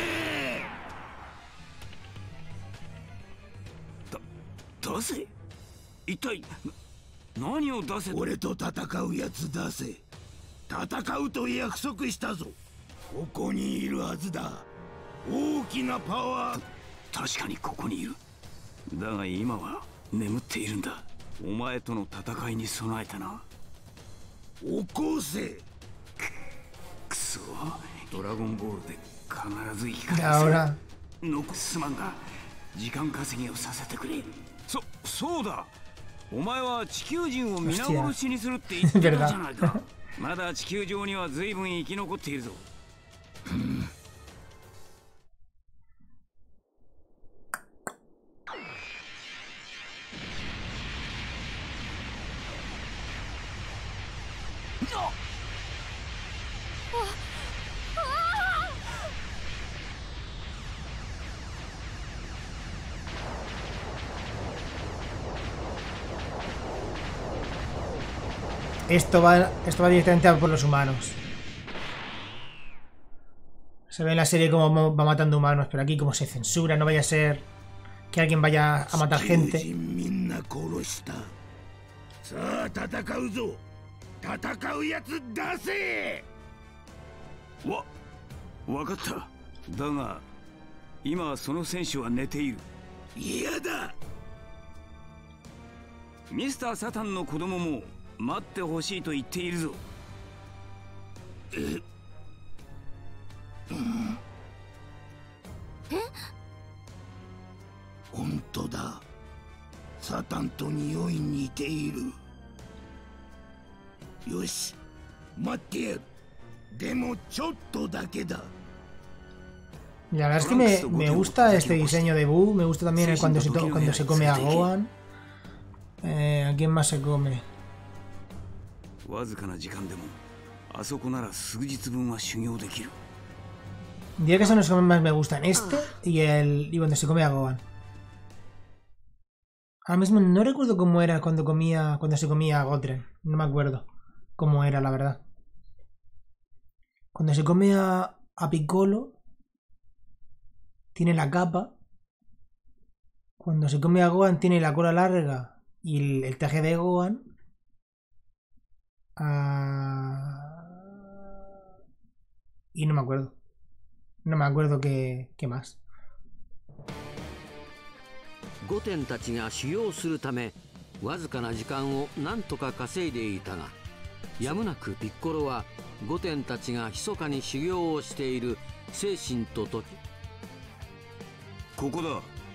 出せ。一体何を出せ。 俺と戦うやつ出せ。戦うと約束したぞ。ここにいるはずだ。 大きなパワー。 確かにここにいる。だが今は眠っているんだ。お前との戦いに備えたな。 起こせ。 くそ、ドラゴンボールで必ず生き返らせる。残すまんが時間稼ぎをさせてくれ。そそうだ、お前は地球人を皆殺しにするって言ってたじゃないか。まだ地球上には随分生き残っているぞ。 Esto va, esto va directamente a por los humanos. Se ve en la serie cómo va matando humanos, pero aquí como se censura, no vaya a ser que alguien vaya a matar gente. Wa, わかった。だが今その選手は寝ている。 嫌だ。 ミスター・サタンの子供も待ってほしいと言っているぞ。 え、うん、 え、 本当だ。サタンと匂い似ている。よし、待ってやる。でもちょっとだけだ。 Y la verdad es que me, me gusta este diseño de Buu, me gusta también cuando se, cuando se come a Gohan. Eh, ¿A quién más se come? Diría que son los que más me gustan, este y el y cuando se come a Gohan. Ahora mismo no recuerdo cómo era cuando comía cuando se comía a Gotren, no me acuerdo cómo era, la verdad. Cuando se come a, a Piccolo tiene la capa. Cuando se come a Gohan tiene la cola larga y el, el traje de Gohan. Uh... Y no me acuerdo. No me acuerdo qué, qué más. ゴテンたちが修行するためわずかな時間を何とか稼いでいたが、やむなくピッコロはゴテンたちが密かに修行をしている精神と時、 ここだ。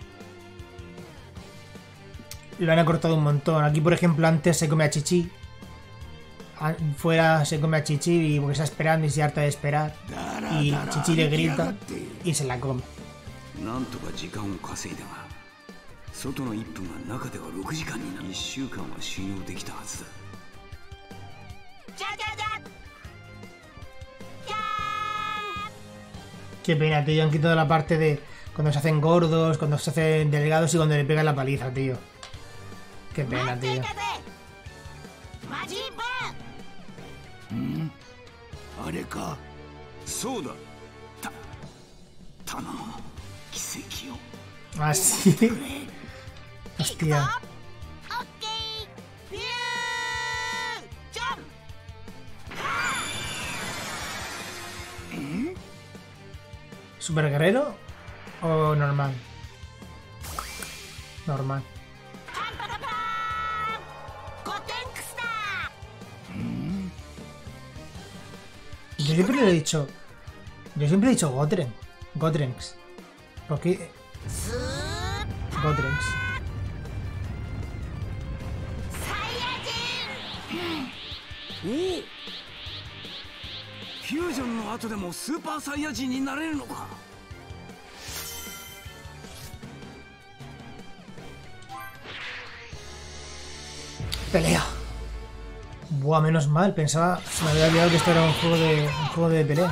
Lo han acortado un montón. Aquí, por ejemplo, antes se come a Chichi. Fuera se come a Chichi y porque está esperando y se harta de esperar. Y Chichi le grita y se la come. Qué pena, tío. Han quitado la parte de cuando se hacen gordos, cuando se hacen delgados y cuando le pegan la paliza, tío. Qué pena, tío. Ah, sí. Hostia. ¿Super guerrero o normal? Normal. Yo siempre le he dicho. Yo siempre he dicho Gotren. Gotrenks. ¿Por qué? Gotrenks. ¡Oh! Fusion の後でもスーパーサイヤ人になれるのか。 Pelea. Buah, menos mal, pensaba, se me había olvidado que esto era un juego de un juego de pelea.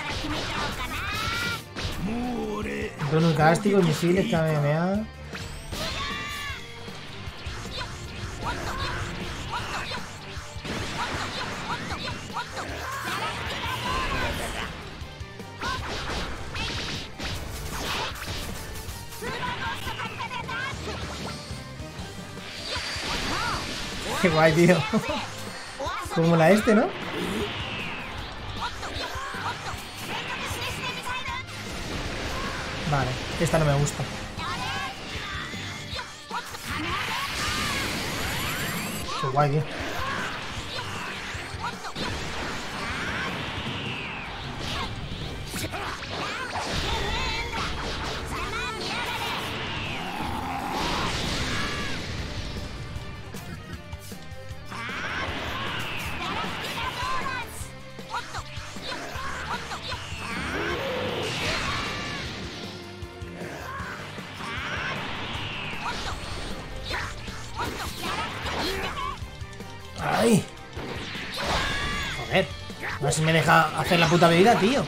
Trono cástico, misiles, K M M A. Qué guay, tío. Como la este, ¿no? Vale, esta no me gusta. Qué guay, tío. ¡Ay! Joder. A ver si me deja hacer la puta bebida, tío.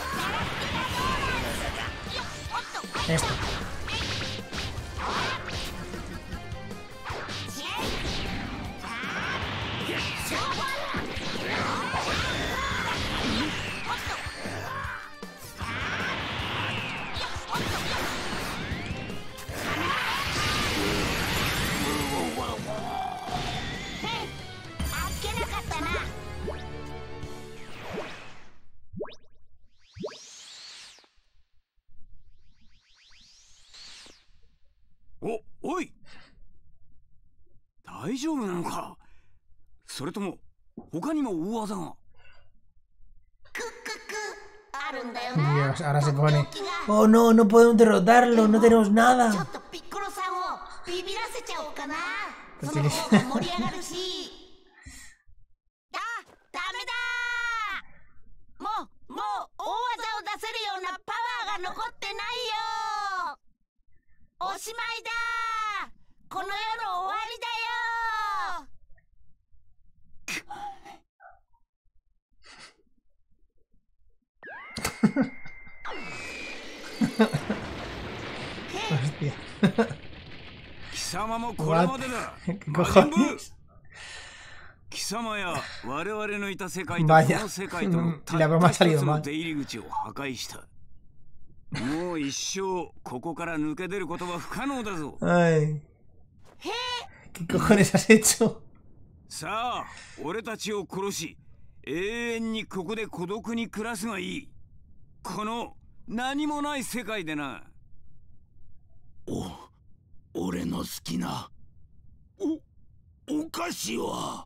Esto. お、おい。大丈夫なのか。それとも他にも大技が。 Dios, ahora se pone. Oh no, no podemos derrotarlo, no tenemos nada. Pues tienes... おしまいだ。この世の終わりだよ。 貴様もこれまでだ。貴様や我々のいた世界とこの世界とのたった一つの出入り口を破壊した。もう一生ここから抜け出ることは不可能だぞ。 はい。¿Qué cojones has hecho? さあ、俺たちを殺し、永遠にここで孤独に暮らすがいい。この何もない世界でな。 お、俺の好きなお、お菓子は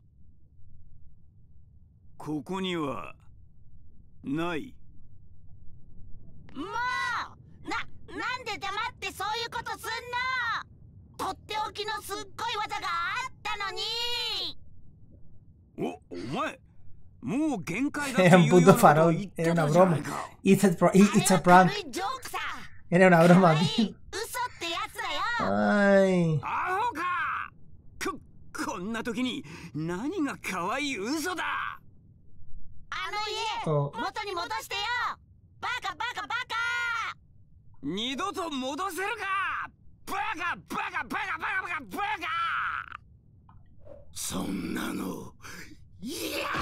ここにはない。 もうな、なんで黙ってそういうことすんの。とっておきのすっごい技があったのに。 お、お前もう限界だって Era un puto farol, era una broma. It's a, it's a prank. Era una broma, tío. Ay. アホか。こ、こんな時に何が可愛い嘘だ。 あの家、 oh. 元に戻してよ。バカバカバカ。 二度と戻せるか。バカバカバカバカバカバカ。 そんなの嫌だ。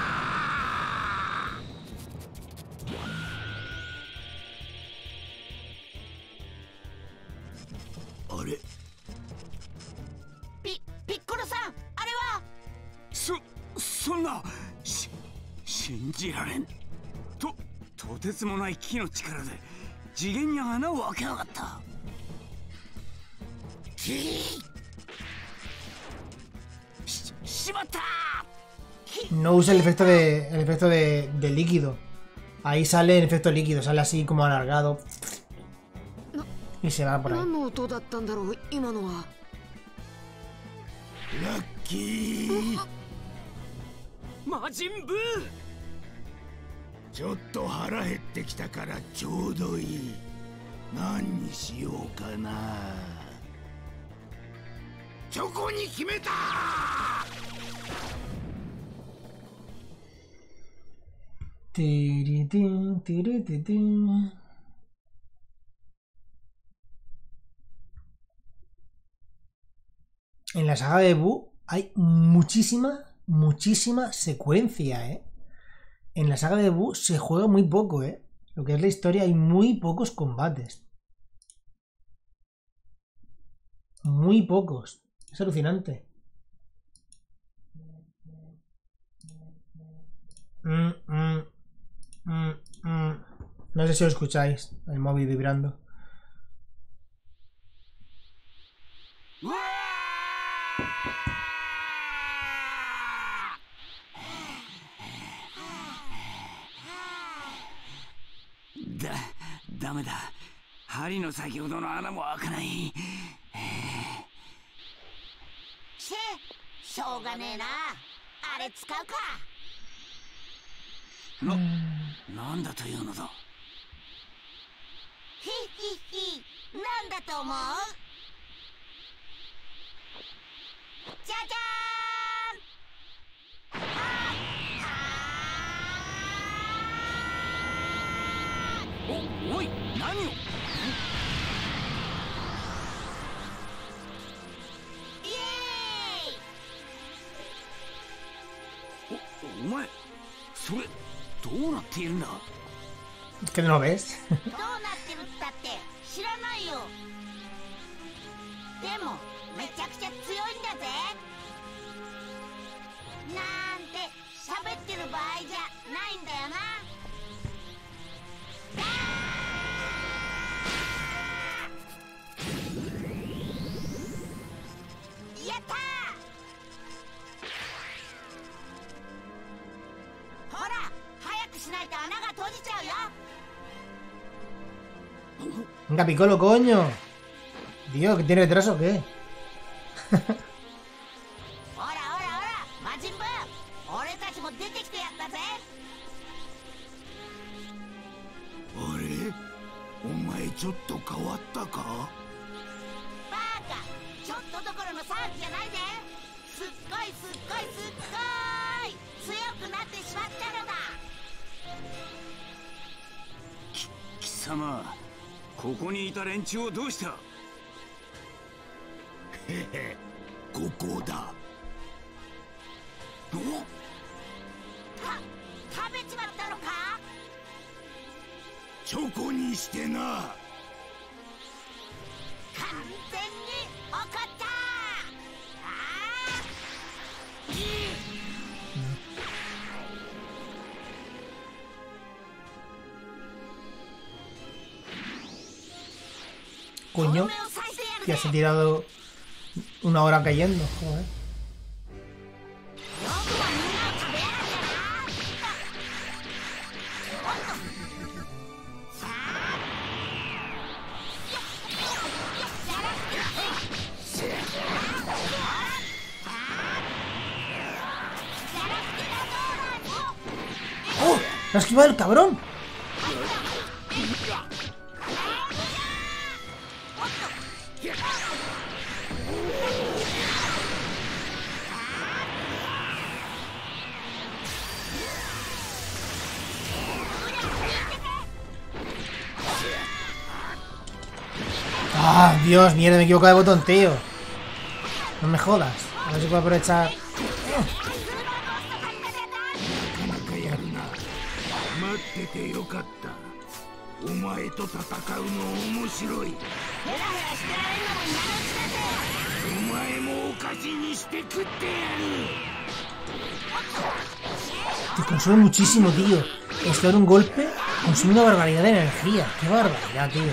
あれ、 ピピッコロさん、あれは。 そそんなし信じられん。ととてつもない木の力で次元に穴を開けやがった。し, しまった。 No usa el efecto de el efecto de, de líquido. Ahí sale el efecto líquido, sale así como alargado y se va por ahí. 何の音だったんだろう今のは。 ラッキー。 魔人ブー。 ちょっと腹減ってきたからちょうどいい。何にしようかな。チョコに決めた。 Tiritín, tiritín. En la saga de Buu hay muchísima, muchísima secuencia, ¿eh? En la saga de Buu se juega muy poco, ¿eh? Lo que es la historia, hay muy pocos combates. Muy pocos. Es alucinante. Mm, mm, mm, mm. No sé si os escucháis, el móvil vibrando. だ、ダメだ。針の先ほどの穴も開かない。 シェ、しょうがねえな。あれ使うか。 な、なんだというのだ。 ひひひ、なんだと思う？じゃじゃーん。 お、おい、何を？ イエーイ。 お、お前、それどうなっているんだ ？¿Qué no ves? どうなってるったって知らないよ。でもめちゃくちゃ強いんだぜ。なんて喋ってる場合じゃないんだよな。やったー。ほら早くしないと穴が閉じちゃうよ。 Venga, Piccolo, coño. Tío, ¿que tiene retraso o qué? ほらほらほら、魔人ブー、俺たちも出てきてやったぜ。 あれ、お前ちょっと変わったか？ バカ、ちょっとどころの騒ぎじゃないぜ。すっごいすっごいすっごい強くなってしまったのだ。 き、貴様、ここにいた連中をどうした？ へへ、ここだ。 た、食べちまったのか？ チョコにしてな。 完全に怒った。あー、 Coño, que se ha tirado una hora cayendo, joder. ¡Oh! ¡Lo ha esquivado el cabrón! ¡Ah, Dios! Mierda, me he equivocado de botón, tío. No me jodas. A ver si puedo aprovechar. Te consume muchísimo, tío. Es que ahora un golpe consume una barbaridad de energía. Qué barbaridad, tío.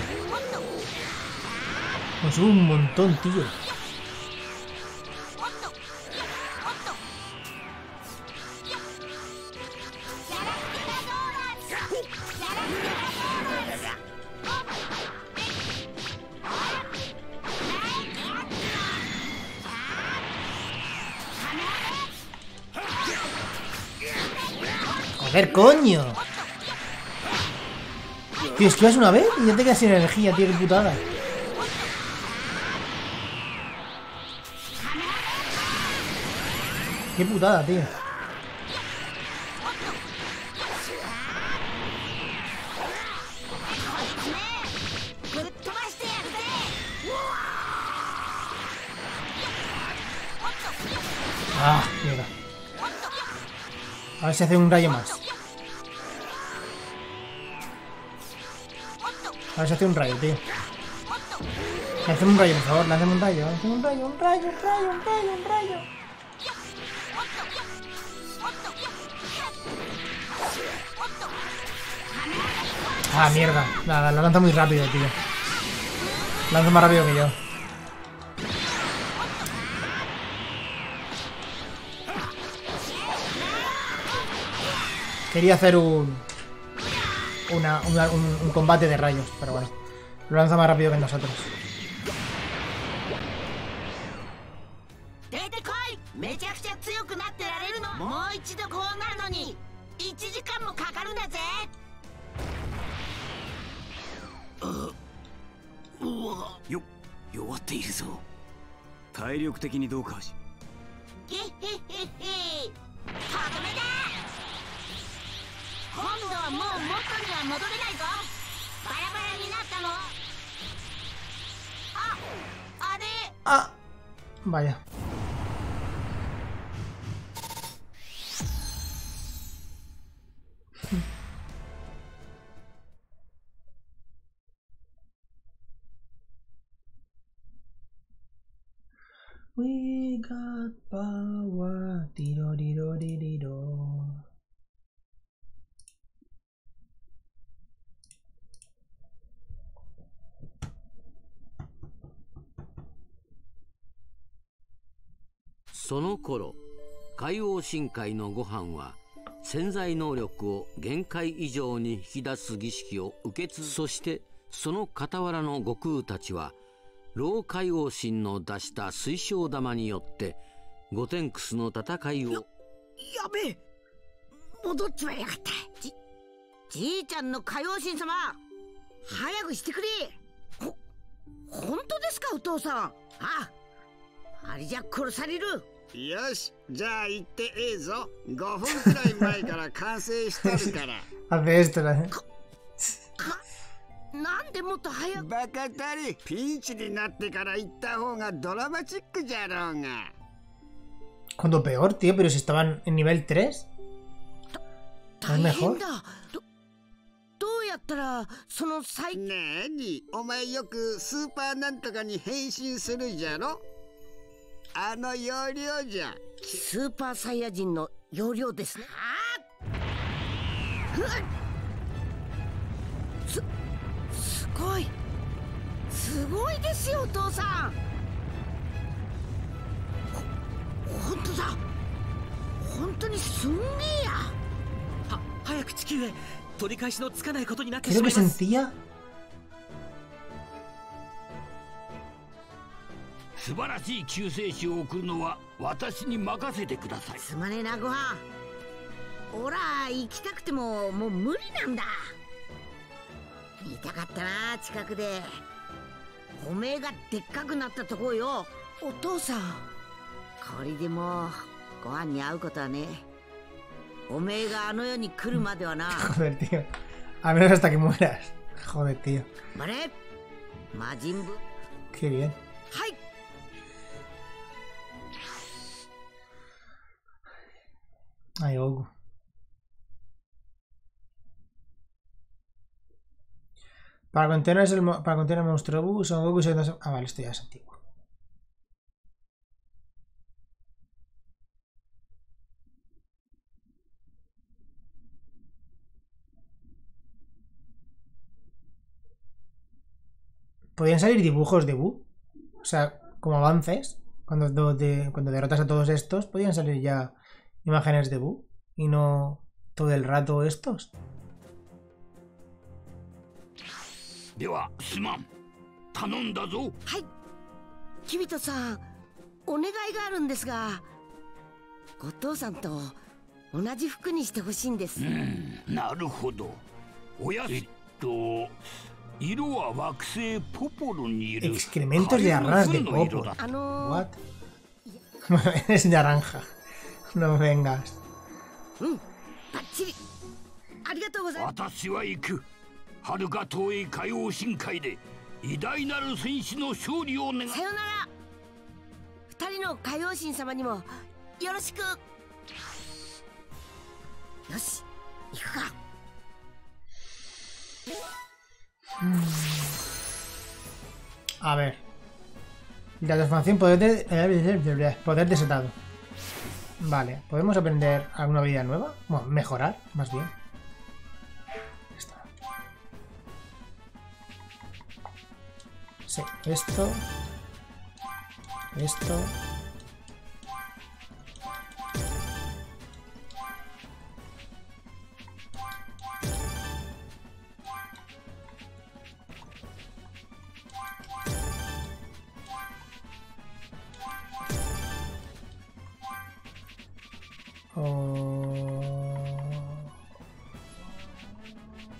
Consume un montón, tío. Joder, coño. Tío, esquivas una vez y ya te quedas sin energía, tío, qué putada. Qué putada, tío. Ah, mierda. A ver si hace un rayo más. A ver si hace un rayo, tío. Lánzame un rayo, por favor, lánzame un rayo, lánzame un rayo, un rayo, un rayo, un rayo, un rayo. Ah, mierda. Nada, la lanza muy rápido, tío. Lanza más rápido que yo. Quería hacer un... una, una, un, un combate de rayos, pero bueno. Lo lanza más rápido que nosotros. よ、弱っているぞ。体力的にどうかし。 へへへへ。とどめだ。今度はもう元には戻れないぞ。バラバラになったの。あ、あれ。 あ、vaya. We got power, tiro, tiro, tiro. 「その頃海王神会のご飯は潜在能力を限界以上に引き出す儀式を受け継ぐ。そしてその傍らの悟空たちは老海王神の出した水晶玉によってゴテンクスの戦いを。や、 やべえ、戻っちまいやがった。じじいちゃんの海王神様、早くしてくれ。ほ本当ですかお父さん。ああれじゃ殺される。 よし、じゃあ行ってええぞ。ごふんくらい前から完成しとるから。 A ver esto, la... なんでもっと早く。 バカたり、ピンチになってから行った方がドラマチックじゃろうが。 Cuando peor, tío, pero si estaban en nivel tres. ¿Es mejor? ど, どうやったらその最。 なに、お前よくスーパーなんとかに変身するじゃろ。あの容量じゃ。 スーパーサイヤ人の容量ですね。すすごいすごいですよお父さん。ほ本当だ、本当にすんげえや。 は早く地球へ。取り返しのつかないことになってしまいます。 素晴らしい救世主を送るのは私に任せてください。 すまねえなごはん。おら行きたくてももう無理なんだ。見たかったな近くで。おめえがでっかくなったとこよお父さん。これでもうご飯に会うことはね。おめえがあの世に来るまではな。 Joder, tío. A menos hasta que mueras. Joder, tío. Vale. 魔人ブ。 Qué bien. はい。 Ay, Goku. Para contener, el, para contener el monstruo Buu, Son Goku se... Ah, vale, esto ya es antiguo. ¿Podrían salir dibujos de Buu? O sea, como avances. Cuando, de, cuando derrotas a todos estos, podrían salir ya imágenes de Buu. Y no todo el rato estos. ではすまん、頼んだぞ。 はい、キビトさん、お願いがあるんですが、お父さんと同じ服にしてほしいんです。 うん、なるほど。おやえっと色は惑星ポポロにいる。 Excrementos de arras de Popo. What? Eres naranja. No vengas. うん、バッチリ。ありがとうございます。 私は行く。遥か遠い海王神界で偉大なる戦士の勝利を願う。 さよなら。二人の海王神様にもよろしく。よし、行くか。 A ver. La transformación poder, de, poder desatado. Vale, ¿podemos aprender alguna habilidad nueva? Bueno, mejorar, más bien. Esta. Sí, esto. Esto.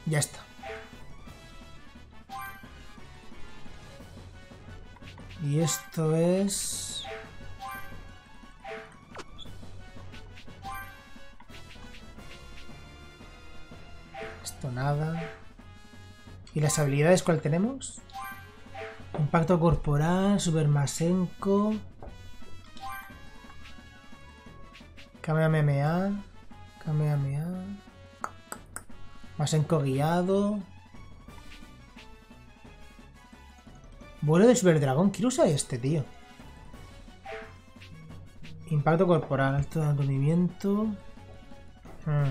Ya está. Y esto es... Esto nada. ¿Y las habilidades cuál tenemos? Impacto corporal, Super Masenko, Kamehameha, Kamehameha, Masenko guiado, vuelo de Super Dragón. Quiero usar este, tío. Impacto corporal, alto de movimiento. Hmm.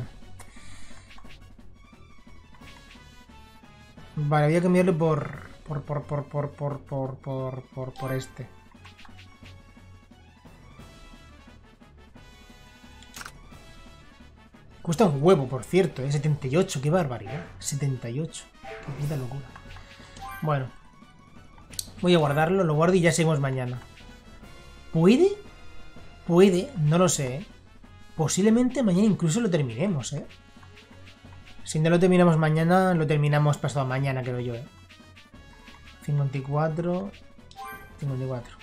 Vale, voy a cambiarlo por... Por, por, por, por, por, por, por, por, por este. Cuesta un huevo, por cierto, ¿eh? setenta y ocho, qué barbaridad. setenta y ocho, qué puta locura. Bueno. Voy a guardarlo, lo guardo y ya seguimos mañana. ¿Puede? Puede, no lo sé, ¿eh? Posiblemente mañana incluso lo terminemos, ¿eh? Si no lo terminamos mañana, lo terminamos pasado mañana, creo yo, ¿eh? cincuenta y cuatro, cincuenta y cuatro.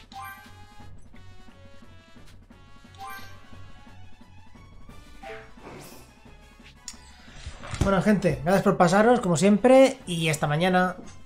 Bueno, gente, gracias por pasaros, como siempre, y hasta mañana.